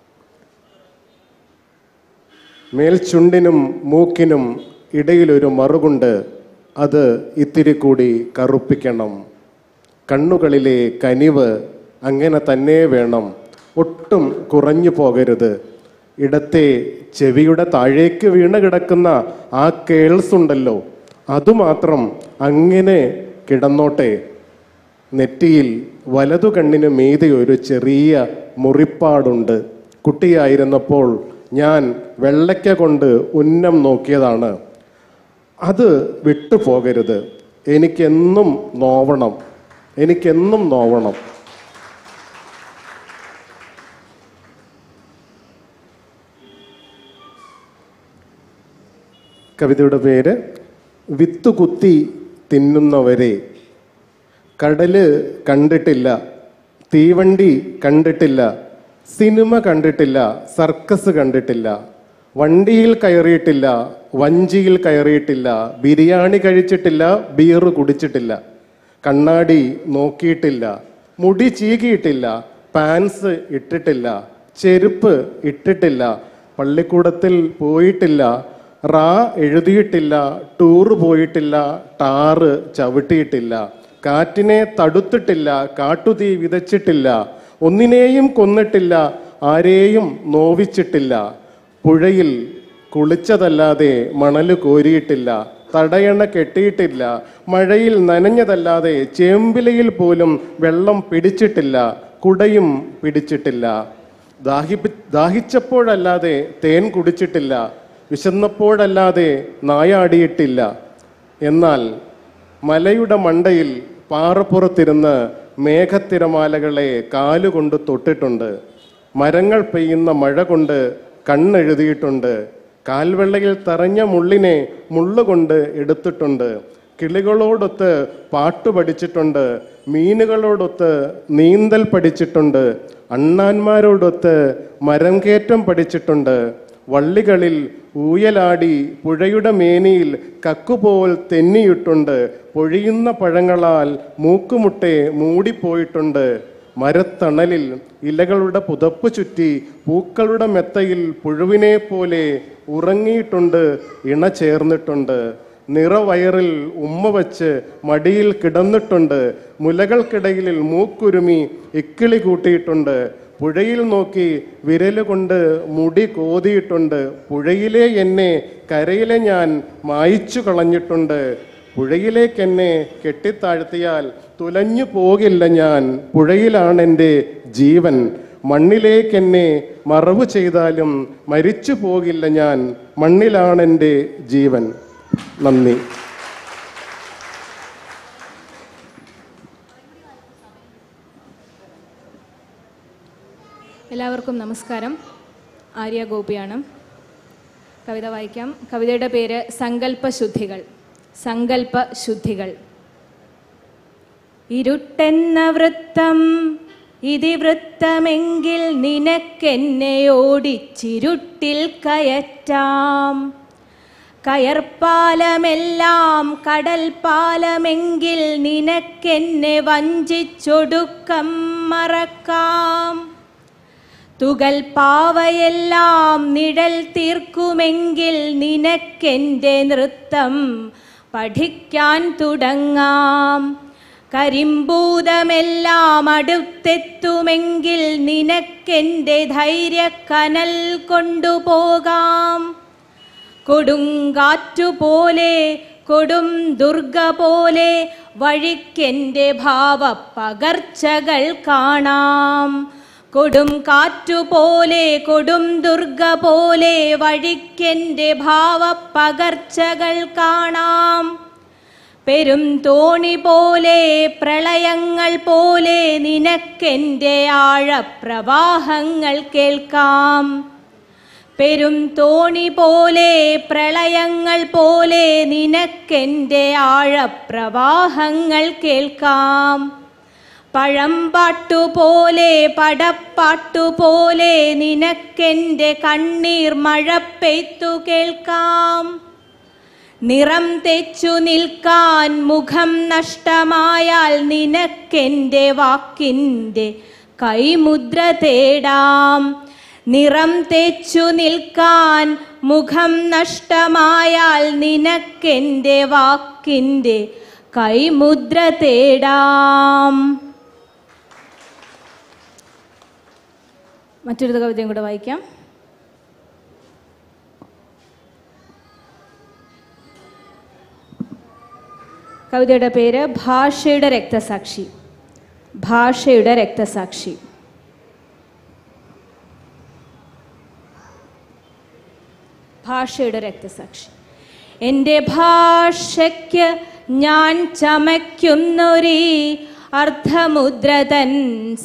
മേൽചുണ്ടിനും മൂക്കിനും ഇടയിലൊരു മറുകുണ്ട്. അത് ഇത്തിരി കൂടി കറുപ്പിക്കണം. കണ്ണുകളിലെ കനിവ് അങ്ങനെ തന്നെ വേണം, ഒട്ടും കുറഞ്ഞു പോകരുത്. ഇടത്തെ ചെവിയുടെ താഴേക്ക് വീണ് കിടക്കുന്ന ആ കേൾസ് ഉണ്ടല്ലോ, അതുമാത്രം അങ്ങനെ കിടന്നോട്ടെ. നെറ്റിയിൽ വലതു കണ്ണിന് മീതെ ഒരു ചെറിയ മുറിപ്പാടുണ്ട്. കുട്ടിയായിരുന്നപ്പോൾ ഞാൻ വെള്ളയ്ക്ക കൊണ്ട് ഉന്നം നോക്കിയതാണ്. അത് വിട്ടുപോകരുത്. എനിക്കെന്നും നോവണം, എനിക്കെന്നും നോവണം. കവിതയുടെ പേര് വിത്തുകുത്തി തിന്നുന്നവരെ. കടല് കണ്ടിട്ടില്ല, തീവണ്ടി കണ്ടിട്ടില്ല, സിനിമ കണ്ടിട്ടില്ല, സർക്കസ് കണ്ടിട്ടില്ല, വണ്ടിയിൽ കയറിയിട്ടില്ല, വഞ്ചിയിൽ കയറിയിട്ടില്ല, ബിരിയാണി കഴിച്ചിട്ടില്ല, ബീറ് കുടിച്ചിട്ടില്ല, കണ്ണാടി നോക്കിയിട്ടില്ല, മുടി ചീകിയിട്ടില്ല, പാൻസ് ഇട്ടിട്ടില്ല, ചെരുപ്പ് ഇട്ടിട്ടില്ല, പള്ളിക്കൂടത്തിൽ പോയിട്ടില്ല, റാ എഴുതിയിട്ടില്ല, ടൂറ് പോയിട്ടില്ല, ടാറ് ചവിട്ടിയിട്ടില്ല, കാറ്റിനെ തടുത്തിട്ടില്ല, കാട്ടുതീ വിതച്ചിട്ടില്ല, ഒന്നിനെയും കൊന്നിട്ടില്ല, ആരെയും നോവിച്ചിട്ടില്ല, പുഴയിൽ കുളിച്ചതല്ലാതെ മണൽ കോരിയിട്ടില്ല, തടയണ കെട്ടിയിട്ടില്ല, മഴയിൽ നനഞ്ഞതല്ലാതെ ചേമ്പിലയിൽ പോലും വെള്ളം പിടിച്ചിട്ടില്ല, കുടയും പിടിച്ചിട്ടില്ല, ദാഹിച്ചപ്പോഴല്ലാതെ തേൻ കുടിച്ചിട്ടില്ല, വിശന്നപ്പോഴല്ലാതെ നായാടിയിട്ടില്ല. എന്നാൽ മലയുടെ മണ്ടയിൽ പാറപ്പുറത്തിരുന്ന് മേഘത്തിരമാലകളെ കാലുകൊണ്ട് തൊട്ടിട്ടുണ്ട്. മരങ്ങൾ പെയ്യുന്ന മഴ കൊണ്ട് കണ്ണെഴുതിയിട്ടുണ്ട്. കാൽവെള്ളയിൽ തറഞ്ഞ മുള്ളിനെ മുള്ളുകൊണ്ട് എടുത്തിട്ടുണ്ട്. കിളികളോടൊത്ത് പാട്ടു പഠിച്ചിട്ടുണ്ട്. മീനുകളോടൊത്ത് നീന്തൽ പഠിച്ചിട്ടുണ്ട്. അണ്ണാന്മാരോടൊത്ത് മരം കയറ്റം പഠിച്ചിട്ടുണ്ട്. വള്ളികളിൽ ഊയലാടി പുഴയുടെ മേനിയിൽ കക്കുപോൽ തെന്നിയിട്ടുണ്ട്. പൊഴിയുന്ന പഴങ്ങളാൽ മൂക്കുമുട്ടെ മൂടിപ്പോയിട്ടുണ്ട്. മരത്തണലിൽ ഇലകളുടെ പുതപ്പ് ചുറ്റി പൂക്കളുടെ മെത്തയിൽ പുഴുവിനെ പോലെ ഉറങ്ങിയിട്ടുണ്ട്, ഇണ ചേർന്നിട്ടുണ്ട്. നിറവയറിൽ ഉമ്മ വച്ച് മടിയിൽ കിടന്നിട്ടുണ്ട്. മുലകൾക്കിടയിൽ മൂക്കുരുമി ഇക്കിളി കൂട്ടിയിട്ടുണ്ട്. പുഴയിൽ നോക്കി വിരലുകൊണ്ട് മുടി കോതിയിട്ടുണ്ട്. പുഴയിലെ എന്നെ കരയിലെ ഞാൻ മായിച്ചു കളഞ്ഞിട്ടുണ്ട്. പുഴയിലേക്കെന്നെ കെട്ടിത്താഴ്ത്തിയാൽ തുലഞ്ഞു പോകില്ല ഞാൻ. പുഴയിലാണെൻ്റെ ജീവൻ. മണ്ണിലേക്കെന്നെ മറവ് ചെയ്താലും മരിച്ചു പോകില്ല ഞാൻ. മണ്ണിലാണെൻ്റെ ജീവൻ. നന്ദി. എല്ലാവർക്കും നമസ്കാരം. ആര്യ ഗോപിയാണ്. കവിത വായിക്കാം. കവിതയുടെ പേര് സങ്കല്പശുദ്ധികൾ. സങ്കല്പശുദ്ധികൾ. ഇരുട്ടെന്ന വൃത്തം ഇതിവൃത്തമെങ്കിൽ നിനക്കെന്നെ ഓടിച്ചിരുട്ടിൽ കയറ്റാം. കയർപ്പാലമെല്ലാം കടൽപ്പാലമെങ്കിൽ നിനക്കെന്നെ വഞ്ചിച്ചൊടുക്കം മറക്കാം. തുകൽ പാവയെല്ലാം നിഴൽ തീർക്കുമെങ്കിൽ നിനക്കെൻ്റെ നൃത്തം പഠിക്കാൻ തുടങ്ങാം. കരിമ്പൂതമെല്ലാം അടുത്തെത്തുമെങ്കിൽ നിനക്കെൻ്റെ ധൈര്യക്കനൽ കൊണ്ടുപോകാം. കൊടുങ്കാറ്റുപോലെ കൊടും ദുർഗ പോലെ വഴിക്കെൻ്റെ ഭാവപ്പകർച്ചകൾ കാണാം. കൊടും കാറ്റുപോലെ കൊടും ദുർഗ പോലെ വഴിക്കെൻ്റെ ഭാവപ്പകർച്ചകൾ കാണാം. പെരും തോണി പോലെ പ്രളയങ്ങൾ പോലെ നിനക്കെൻ്റെ ആഴപ്രവാഹങ്ങൾ കേൾക്കാം. പെരും തോണി പോലെ പ്രളയങ്ങൾ പോലെ നിനക്കെൻ്റെ ആഴപ്രവാഹങ്ങൾ കേൾക്കാം. പഴമ്പാട്ടുപോലെ പടപ്പാട്ടുപോലെ നിനക്കെൻ്റെ കണ്ണീർ മഴ പെയ്ത്തു കേൾക്കാം. നിറം തെച്ചു നിൽക്കാൻ മുഖം നഷ്ടമായാൽ നിനക്കെൻ്റെ വാക്കിൻ്റെ കൈമുദ്ര തേടാം. നിറം തെച്ചു നിൽക്കാൻ മുഖം നഷ്ടമായാൽ നിനക്കെൻ്റെ വാക്കിൻ്റെ കൈമുദ്ര തേടാം. മറ്റൊരു കവിതയും കൂടെ വായിക്കാം. കവിതയുടെ പേര് ഭാഷയുടെ രക്തസാക്ഷി. ഭാഷയുടെ രക്തസാക്ഷി. ഭാഷയുടെ രക്തസാക്ഷി. എൻ്റെ ഭാഷയ്ക്ക് ഞാൻ ചമയ്ക്കുന്നൊരീ അർത്ഥമുദ്രതൻ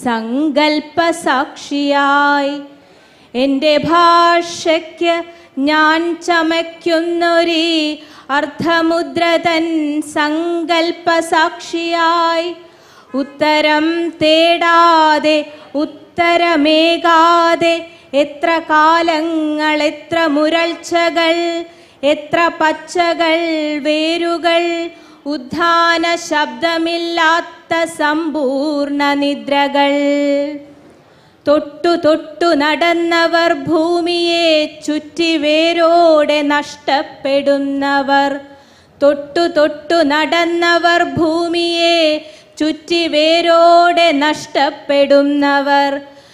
സങ്കൽപ്പസാക്ഷിയായി. എൻ്റെ ഭാഷയ്ക്ക് ഞാൻ ചമയ്ക്കുന്നൊരീ അർത്ഥമുദ്രതൻ സങ്കൽപ്പസാക്ഷിയായി. ഉത്തരം തേടാതെ ഉത്തരമേകാതെ എത്ര കാലങ്ങൾ, എത്ര മുരൾച്ചകൾ, എത്ര പച്ചകൾ, വേരുകൾ, ഉദ്ധാന ശബ്ദമില്ലാത്ത സമ്പൂർണ്ണ നിദ്രകൾ. തൊട്ടു തൊട്ടു നടന്നവർ ഭൂമിയെ ചുറ്റി വേരോടെ നഷ്ടപ്പെടുന്നവർ. തൊട്ടു തൊട്ടു നടന്നവർ ഭൂമിയെ ചുറ്റി വേരോടെ നഷ്ടപ്പെടുന്നവർ.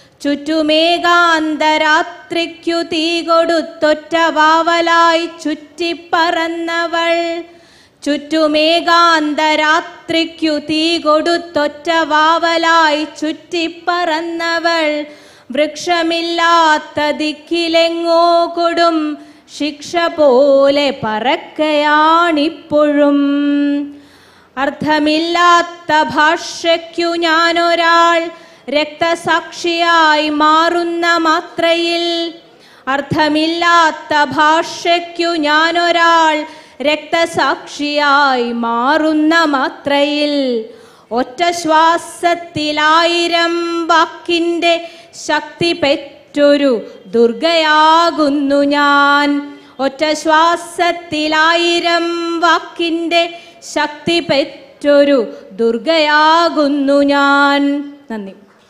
ചുറ്റുമേകാന്തരാത്രിക്കു തീ കൊടുത്തൊറ്റ വാവലായി ചുറ്റിപ്പറന്നവൾ. ചുറ്റുമേകാന്തരാത്രിക്കു തീ കൊടുത്തൊറ്റ വാവലായി ചുറ്റിപ്പറന്നവൾ. വൃക്ഷമില്ലാത്ത ദിക്കിലെങ്ങോ കൊടും ശിക്ഷ പോലെ പറക്കയാണിപ്പോഴും. അർത്ഥമില്ലാത്ത ഭാഷയ്ക്കു ഞാനൊരാൾ രക്തസാക്ഷിയായി മാറുന്ന മാത്രയിൽ. അർത്ഥമില്ലാത്ത ഭാഷയ്ക്കു ഞാനൊരാൾ രക്തസാക്ഷിയായി മാറുന്ന മാത്രയിൽ. ഒറ്റ ശ്വാസത്തിലായിരം വാക്കിൻ്റെ ശക്തി പെറ്റൊരു ദുർഗയാകുന്നു ഞാൻ. ഒറ്റ ശ്വാസത്തിലായിരം വാക്കിൻ്റെ ശക്തി പെറ്റൊരു ദുർഗയാകുന്നു ഞാൻ. നന്ദി.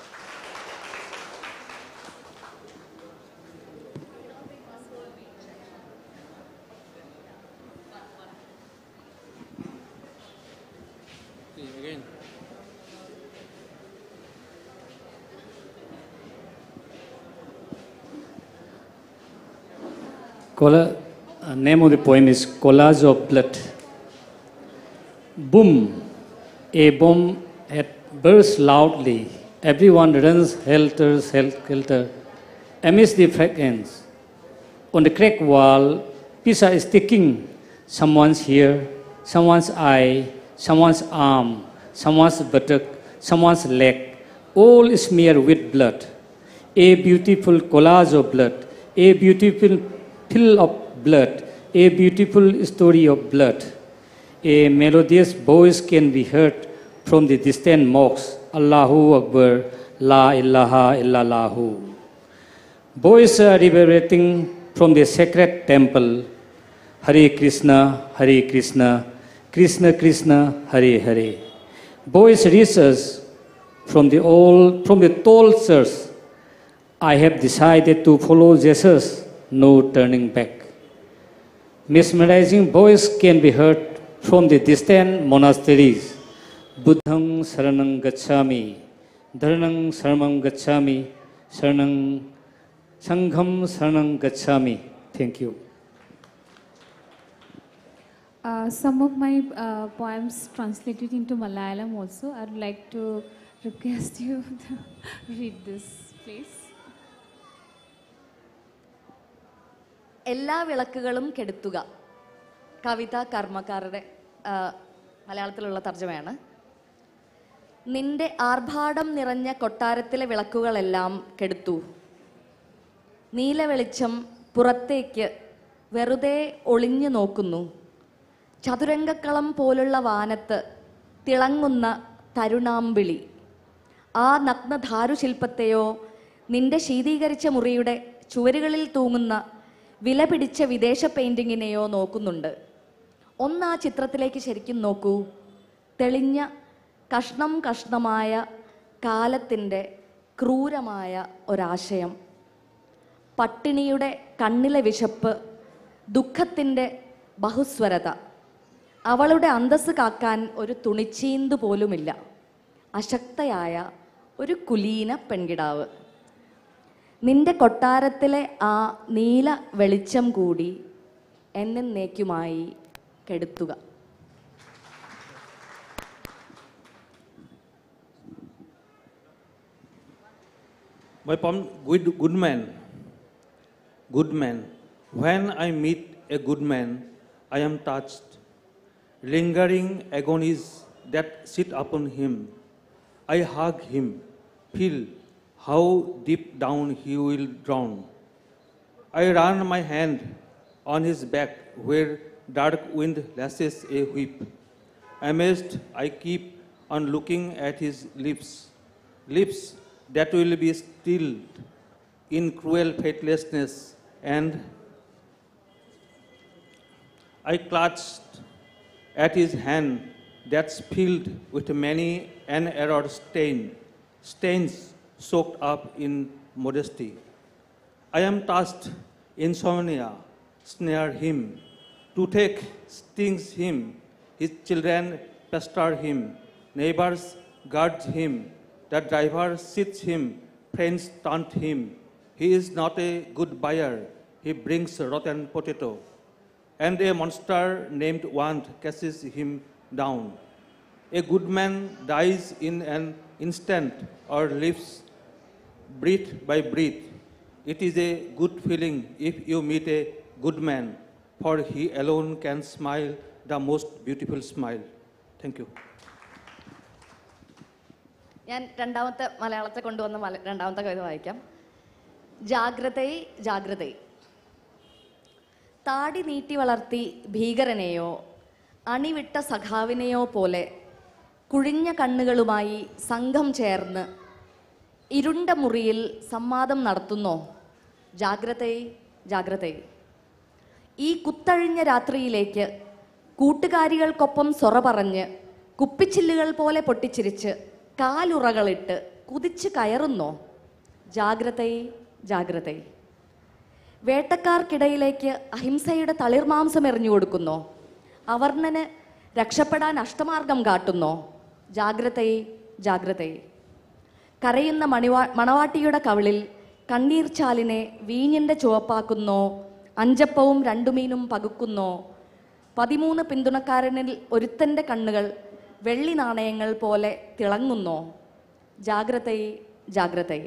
Name of the poem is Collage of Blood. Boom! A bomb had burst loudly. Everyone runs helter, amidst the fragments. On the cracked wall, pizza is ticking. Someone's ear, someone's eye, someone's arm, someone's buttock, someone's leg, all smeared with blood. A beautiful collage of blood, a beautiful pill of blood, a beautiful story of blood. A melodious voice can be heard from the distant mosques. Allahu Akbar, La ilaha illallahu. Voices are reverberating from the sacred temple. Hare Krishna, Hare Krishna, Krishna Krishna, Hare Hare. Voice reaches from the tall church. I have decided to follow Jesus, no turning back. Mesmerizing voice can be heard from the distant monasteries. Buddhang saranang gacchami, dharanang saranam gacchami, saranang sangham saranang gacchami. Thank you. Some of my poems translated into Malayalam also. I would like to request you to read this, please. എല്ലാ വിളക്കുകളും കെടുത്തുക. കവിത കർമ്മക്കാരുടെ മലയാളത്തിലുള്ള തർജ്ജമയാണ്. നിന്റെ ആർഭാടം നിറഞ്ഞ കൊട്ടാരത്തിലെ വിളക്കുകളെല്ലാം കെടുത്തു. നീല വെളിച്ചം പുറത്തേക്ക് വെറുതെ ഒളിഞ്ഞു നോക്കുന്നു. ചതുരംഗക്കളം പോലുള്ള വാനത്ത് തിളങ്ങുന്ന തരുണാമ്പിളി. ആ നഗ്നധാരുശില്പത്തെയോ നിന്റെ ശീതീകരിച്ച മുറിയുടെ ചുവരുകളിൽ തൂങ്ങുന്ന വില പിടിച്ച വിദേശ പെയിൻറ്റിങ്ങിനെയോ നോക്കുന്നുണ്ട്. ഒന്ന് ആ ചിത്രത്തിലേക്ക് ശരിക്കും നോക്കൂ. തെളിഞ്ഞ കഷ്ണം കഷ്ണമായ കാലത്തിൻ്റെ ക്രൂരമായ ഒരാശയം, പട്ടിണിയുടെ കണ്ണിലെ വിശപ്പ്, ദുഃഖത്തിൻ്റെ ബഹുസ്വരത. അവളുടെ അന്തസ്സ് കാക്കാൻ ഒരു തുണിച്ചീന്തു പോലുമില്ല. അശക്തയായ ഒരു കുലീന പെൺകിടാവ്. നിന്റെ കൊട്ടാരത്തിലെ ആ നീല വെളിച്ചം കൂടി എന്നേക്കുമായി കെടുത്തുക. My poem, Good Man. Good man. When I meet a good man, I am touched. Lingering agonies that sit upon him, I hug him, feel how deep down he will drown. I run my hand on his back where dark wind lashes a whip. Amazed, I keep on looking at his lips, lips that will be stilled in cruel faithlessness, and I clutched at his hand that's filled with many an error stains soaked up in modesty. I am touched, insomnia snare him, toothache stings him, his children pester him, neighbors guard him, the driver sits him, friends taunt him. He is not a good buyer, he brings rotten potato, and a monster named Want casts him down. A good man dies in an instant or lives breath by breath. It is a good feeling if you meet a good man, for he alone can smile the most beautiful smile. Thank you. ഞാൻ രണ്ടാമത്തെ മലയാളത്തെ കൊണ്ടുവന്ന രണ്ടാമത്തെ കവിത വായിക്കാം. ജാഗ്രതേ ജാഗ്രതേ. താടി നീട്ടി വളർത്തി ഭീകരനെയോ അണിവിട്ട സഖാവിനെയോ പോലെ കുഴിഞ്ഞ കണ്ണുകളുമായി സംഘം ചേർന്ന് ഇരുണ്ട മുറിയിൽ സംവാദം നടത്തുന്നോ? ജാഗ്രതേ ജാഗ്രതേ. ഈ കുത്തഴിഞ്ഞ രാത്രിയിലേക്ക് കൂട്ടുകാരികൾക്കൊപ്പം സൊറ പറഞ്ഞ് കുപ്പിച്ചില്ലുകൾ പോലെ പൊട്ടിച്ചിരിച്ച് കാലുറകളിട്ട് കുതിച്ച് കയറുന്നോ? ജാഗ്രതേ ജാഗ്രതേ. വേട്ടക്കാർക്കിടയിലേക്ക് അഹിംസയുടെ തളിർമാംസം എറിഞ്ഞു കൊടുക്കുന്നോ? അവർണ്ണന് രക്ഷപ്പെടാൻ അഷ്ടമാർഗം കാട്ടുന്നോ? ജാഗ്രതേ ജാഗ്രതേ. കരയുന്ന മണവാട്ടിയുടെ കവിളിൽ കണ്ണീർ ചാലിനെ വീഞ്ഞിൻ്റെ ചുവപ്പാക്കുന്നോ? അഞ്ചപ്പവും രണ്ടുമീനും പകുക്കുന്നോ? 13 പിന്തുണക്കാരനിൽ ഒരുത്തൻ്റെ കണ്ണുകൾ വെള്ളി നാണയങ്ങൾ പോലെ തിളങ്ങുന്നോ? ജാഗ്രതേ ജാഗ്രതേ.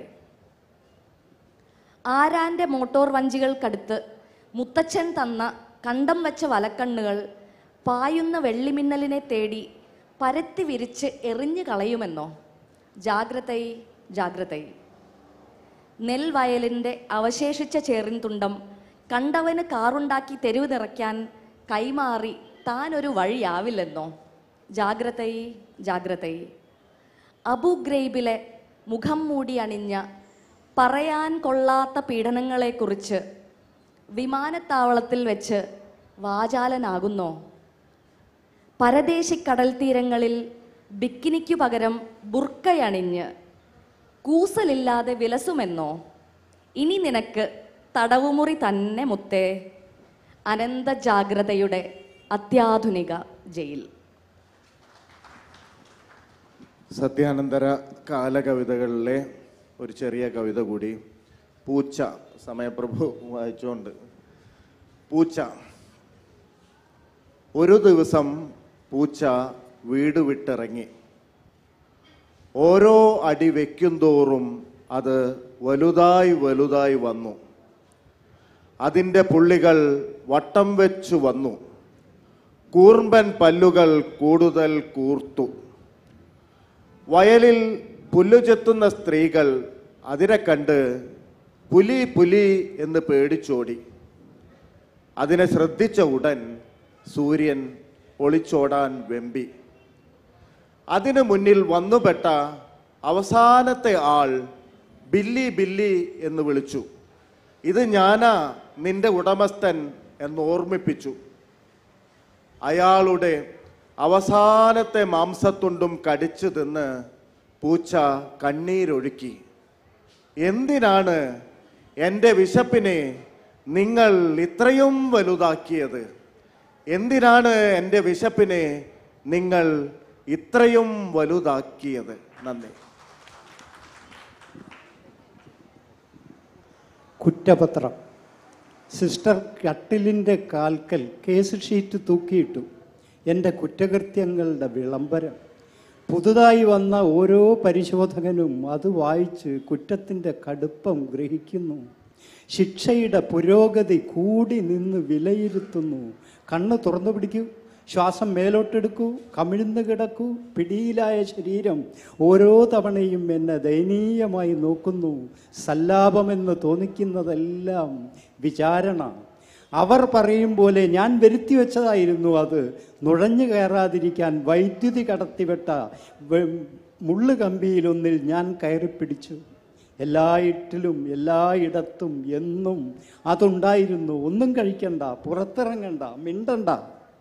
ആരാൻ്റെ മോട്ടോർ വഞ്ചികൾക്കടുത്ത് മുത്തച്ഛൻ തന്ന കണ്ടം വെച്ച വലക്കണ്ണുകൾ പായുന്ന വെള്ളിമിന്നലിനെ തേടി പരത്തി വിരിച്ച് എറിഞ്ഞു കളയുമെന്നോ? ജാഗ്രതേ ജാഗ്രതേ. നെൽവയലിൻ്റെ അവശേഷിച്ച ചേറിൻ തുണ്ടം കണ്ടവന് കാറുണ്ടാക്കി തെരുവ് നിറയ്ക്കാൻ കൈമാറി താനൊരു വഴിയാവില്ലെന്നോ? ജാഗ്രതേ ജാഗ്രതേ. അബു ഗ്രൈബിലെ മുഖം മൂടി അണിഞ്ഞ പറയാൻ കൊള്ളാത്ത പീഡനങ്ങളെക്കുറിച്ച് വിമാനത്താവളത്തിൽ വെച്ച് വാചാലനാകുന്നോ? പരദേശി കടൽ തീരങ്ങളിൽ ബിക്കിനിക്കു പകരം ബുർക്കയണിഞ്ഞ് കൂസലില്ലാതെ വിലസുമെന്നോ? ഇനി നിനക്ക് തടവുമുറി തന്നെ മുത്തേ, അനന്ത ജാഗ്രതയുടെ അത്യാധുനിക ജയിൽ. സത്യാനന്തര കാലകവിതകളിലെ ഒരു ചെറിയ കവിത കൂടി. പൂച്ച. സമയപ്രഭു വായിച്ചുകൊണ്ട്. പൂച്ച. ഒരു ദിവസം പൂച്ച വീട് വിട്ടിറങ്ങി. ഓരോ അടി വയ്ക്കുന്തോറും അത് വലുതായി വലുതായി വന്നു. അതിൻ്റെ പുള്ളികൾ വട്ടം വെച്ചു വന്നു. കൂർമ്പൻ പല്ലുകൾ കൂടുതൽ കൂർത്തു. വയലിൽ പുല്ലുചെത്തുന്ന സ്ത്രീകൾ അതിനെ കണ്ട് പുലി പുലി എന്ന് പേടിച്ചോടി. അതിനെ ശ്രദ്ധിച്ച ഉടൻ സൂര്യൻ ഒളിച്ചോടാൻ വെമ്പി. അതിനു മുന്നിൽ വന്നുപെട്ട അവസാനത്തെ ആൾ ബില്ലി ബില്ലി എന്ന് വിളിച്ചു. ഇത് ഞാനാ നിന്റെ ഉടമസ്ഥൻ എന്ന് ഓർമ്മിപ്പിച്ചു. അയാളുടെ അവസാനത്തെ മാംസത്തുണ്ടും കടിച്ചു തിന്ന് പൂച്ച കണ്ണീരൊഴുക്കി. എന്തിനാണ് എൻ്റെ വിശപ്പിനെ നിങ്ങൾ ഇത്രയും വലുതാക്കിയത്? എന്തിനാണ് എൻ്റെ വിശപ്പിനെ നിങ്ങൾ ഇത്രയും വലുതാക്കിയത്? നന്ദി. കുറ്റപത്രം. സിസ്റ്റർ കട്ടിലിൻ്റെ കാൽക്കൽ കേസ് ഷീറ്റ് തൂക്കിയിട്ടു. എൻ്റെ കുറ്റകൃത്യങ്ങളുടെ വിളംബരം. പുതുതായി വന്ന ഓരോ പരിശോധകനും അത് വായിച്ച് കുറ്റത്തിൻ്റെ കടുപ്പം ഗ്രഹിക്കുന്നു. ശിക്ഷയുടെ പുരോഗതി കൂടി നിന്ന് വിലയിരുത്തുന്നു. കണ്ണ് തുറന്നു പിടിക്കൂ, ശ്വാസം മേലോട്ടെടുക്കൂ, കമിഴ്ന്നു കിടക്കൂ. പിടിയിലായ ശരീരം ഓരോ തവണയും എന്നെ ദയനീയമായി നോക്കുന്നു. സല്ലാപമെന്ന് തോന്നിക്കുന്നതെല്ലാം വിചാരണ. അവർ പറയും പോലെ ഞാൻ വരുത്തി വെച്ചതായിരുന്നു അത്. നുഴഞ്ഞു കയറാതിരിക്കാൻ വൈദ്യുതി കടത്തിവിട്ട മുള്ളുകമ്പിയിലൊന്നിൽ ഞാൻ കയറിപ്പിടിച്ചു. എല്ലായിട്ടിലും എല്ലായിടത്തും എന്നും അതുണ്ടായിരുന്നു. ഒന്നും കഴിക്കണ്ട, പുറത്തിറങ്ങണ്ട, മിണ്ടണ്ട.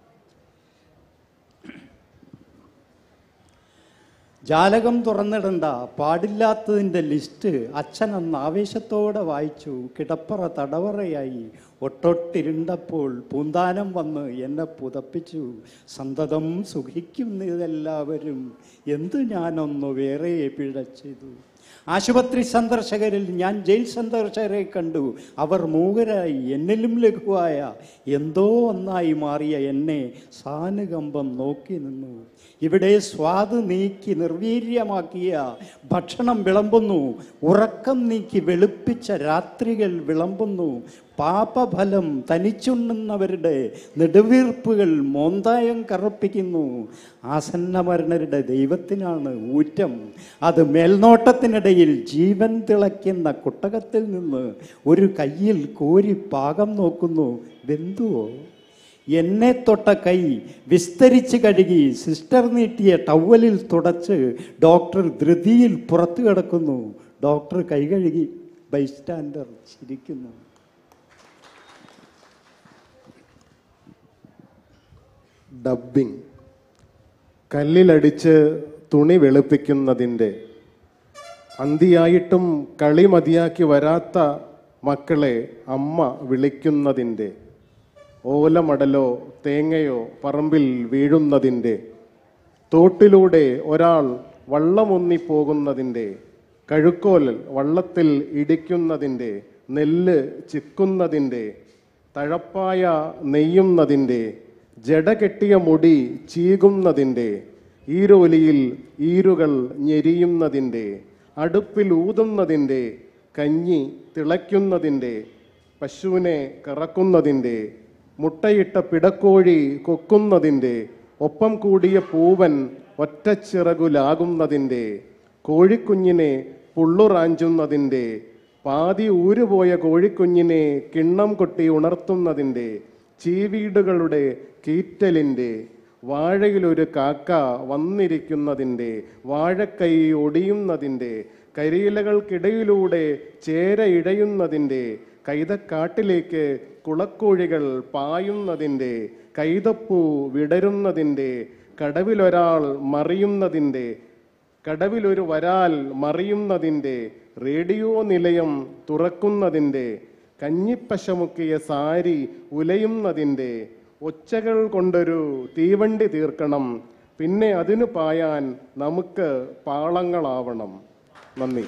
ജാലകം തുറന്നിടണ്ട, പാടില്ലാത്തതിൻ്റെ ലിസ്റ്റ് അച്ഛൻ അന്ന് ആവേശത്തോടെ വായിച്ചു. കിടപ്പറ തടവറയായി. ഒട്ടൊട്ടിരുണ്ടപ്പോൾ പൂന്താനം വന്ന് എന്നെ പുതപ്പിച്ചു. സന്തതം സുഖിക്കുന്നതെല്ലാവരും എന്ത് ഞാനൊന്നു വേറെ പിഴച്ചെയ്തു. ആശുപത്രി സന്ദർശകരിൽ ഞാൻ ജയിൽ സന്ദർശകരെ കണ്ടു. അവർ മൂകരായി. എന്നിലും ലഘുവായ എന്തോ ഒന്നായി മാറിയ എന്നെ സാനുകമ്പം നോക്കി നിന്നു. ഇവിടെ സ്വാദ് നീക്കി നിർവീര്യമാക്കിയ ഭക്ഷണം വിളമ്പുന്നു. ഉറക്കം നീക്കി വെളുപ്പിച്ച രാത്രികൾ വിളമ്പുന്നു. പാപഫലം തനിച്ചുണ്ണുന്നവരുടെ നെടുവീർപ്പുകൾ മോന്തായം കറുപ്പിക്കുന്നു. ആസന്നമരണരുടെ ദൈവത്തിനാണ് ഊറ്റം. അത് മേൽനോട്ടത്തിനിടയിൽ ജീവൻ തിളയ്ക്കുന്ന കുട്ടകത്തിൽ നിന്ന് ഒരു കയ്യിൽ കോരി പാകം നോക്കുന്നു. ബന്ധുവോ? എന്നെ തൊട്ട കൈ വിസ്തരിച്ച് കഴുകി സിസ്റ്റർ നീട്ടിയ ടവലിൽ തുടച്ച് ഡോക്ടർ ധൃതിയിൽ പുറത്തു കിടക്കുന്നു. ഡോക്ടർ കൈ കഴുകി. ബൈസ്റ്റാൻഡർ ചിരിക്കുന്നു. ഡബ്ബിംഗ്. കല്ലിലടിച്ച് തുണി വെളുപ്പിക്കുന്നതിൻ്റെ, അന്തിയായിട്ടും കളി മതിയാക്കി വരാത്ത മക്കളെ അമ്മ വിളിക്കുന്നതിൻ്റെ, ഓലമടലോ തേങ്ങയോ പറമ്പിൽ വീഴുന്നതിൻ്റെ, തോട്ടിലൂടെ ഒരാൾ വള്ളമൊന്നിപ്പോകുന്നതിൻ്റെ, കഴുക്കോൽ വള്ളത്തിൽ ഇടിക്കുന്നതിൻ്റെ, നെല്ല് ചിക്കുന്നതിൻ്റെ, തഴപ്പായ നെയ്യുന്നതിൻ്റെ, ജട കെട്ടിയ മുടി ചീകുന്നതിൻ്റെ, ഈരോലിയിൽ ഈരുകൾ ഞെരിയുന്നതിൻ്റെ, അടുപ്പിൽ ഊതുന്നതിൻ്റെ, കഞ്ഞി തിളയ്ക്കുന്നതിൻ്റെ, പശുവിനെ കറക്കുന്നതിൻ്റെ, മുട്ടയിട്ട പിടക്കോഴി കൊക്കുന്നതിൻ്റെ, ഒപ്പം കൂടിയ പൂവൻ ഒറ്റച്ചിറകുലാകുന്നതിൻ്റെ, കോഴിക്കുഞ്ഞിനെ പുള്ളുറാഞ്ചുന്നതിൻ്റെ, പാതി ഊരുപോയ കോഴിക്കുഞ്ഞിനെ കിണ്ണം കൊട്ടി ഉണർത്തുന്നതിൻ്റെ, ചീവീടുകളുടെ കീറ്റലിൻ്റെ, വാഴയിലൊരു കാക്ക വന്നിരിക്കുന്നതിൻ്റെ, വാഴക്കൈ ഒടിയുന്നതിൻ്റെ, കരിയിലകൾക്കിടയിലൂടെ ചേര ഇഴയുന്നതിൻ്റെ, കൈതക്കാട്ടിലേക്ക് കുളക്കോഴികൾ പായുന്നതിൻ്റെ, കൈതപ്പൂ വിടരുന്നതിൻ്റെ, കടവിലൊരാൾ മറിയുന്നതിൻ്റെ, കടവിലൊരു വരാൽ മറിയുന്നതിൻ്റെ, റേഡിയോ നിലയം തുറക്കുന്നതിൻ്റെ, കഞ്ഞിപ്പശമുക്കിയ സാരി ഉലയുന്നതിൻ്റെ, ഒച്ചകൾ കൊണ്ടൊരു തീവണ്ടി തീർക്കണം, പിന്നെ അതിനു പായാൻ നമുക്ക് പാളങ്ങളാവണം. നന്ദി.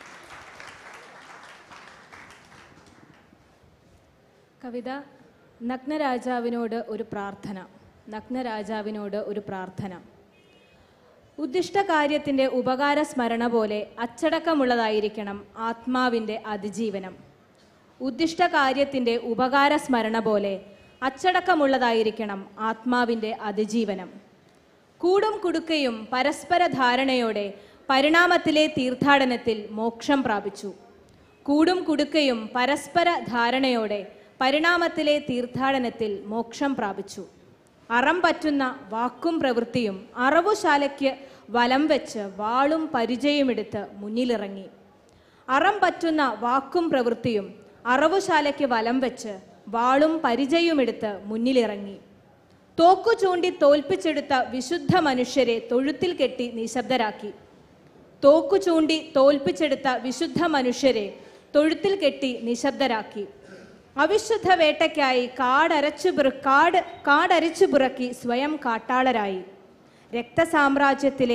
കവിത നഗ്നരാജാവിനോട് ഒരു പ്രാർത്ഥന. നഗ്നരാജാവിനോട് ഒരു പ്രാർത്ഥന. ഉദ്ദിഷ്ട കാര്യത്തിൻ്റെ ഉപകാര സ്മരണ പോലെ അച്ചടക്കമുള്ളതായിരിക്കണം ആത്മാവിൻ്റെ അതിജീവനം. ഉദ്ദിഷ്ട കാര്യത്തിൻ്റെ ഉപകാര സ്മരണ പോലെ അച്ചടക്കമുള്ളതായിരിക്കണം ആത്മാവിൻ്റെ അതിജീവനം. കൂടും കുടുക്കയും പരസ്പര ധാരണയോടെ പരിണാമത്തിലെ തീർത്ഥാടനത്തിൽ മോക്ഷം പ്രാപിച്ചു. കൂടും കുടുക്കയും പരസ്പര ധാരണയോടെ പരിണാമത്തിലെ തീർത്ഥാടനത്തിൽ മോക്ഷം പ്രാപിച്ചു. അറം പറ്റുന്ന വാക്കും പ്രവൃത്തിയും അറവുശാലയ്ക്ക് വലം വെച്ച് വാളും പരിചയമെടുത്ത് മുന്നിലിറങ്ങി. അറം പറ്റുന്ന വാക്കും പ്രവൃത്തിയും അറവുശാലയ്ക്ക് വലം വെച്ച് വാളും പരിചയമെടുത്ത് മുന്നിലിറങ്ങി. തോക്കു ചൂണ്ടി തോൽപ്പിച്ചെടുത്ത വിശുദ്ധ മനുഷ്യരെ തൊഴുത്തിൽ കെട്ടി നിശബ്ദരാക്കി. തോക്കു ചൂണ്ടി തോൽപ്പിച്ചെടുത്ത വിശുദ്ധ മനുഷ്യരെ തൊഴുത്തിൽ കെട്ടി നിശബ്ദരാക്കി. അവിശുദ്ധ വേട്ടയ്ക്കായി കാടരച്ചു പുറക്കി സ്വയം കാട്ടാളരായി. രക്തസാമ്രാജ്യത്തിലെ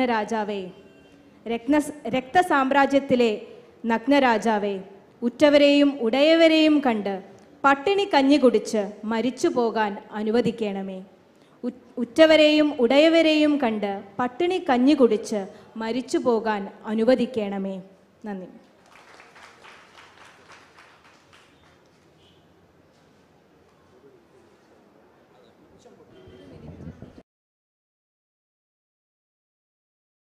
നഗ്നരാജാവേ, ഉറ്റവരെയും ഉടയവരെയും കണ്ട് പട്ടിണി കഞ്ഞി കുടിച്ച് മരിച്ചു പോകാൻ അനുവദിക്കണമേ. ഉറ്റവരെയും ഉടയവരെയും കണ്ട് പട്ടിണി കഞ്ഞി കുടിച്ച് മരിച്ചു പോകാൻ അനുവദിക്കണമേ. നന്ദി.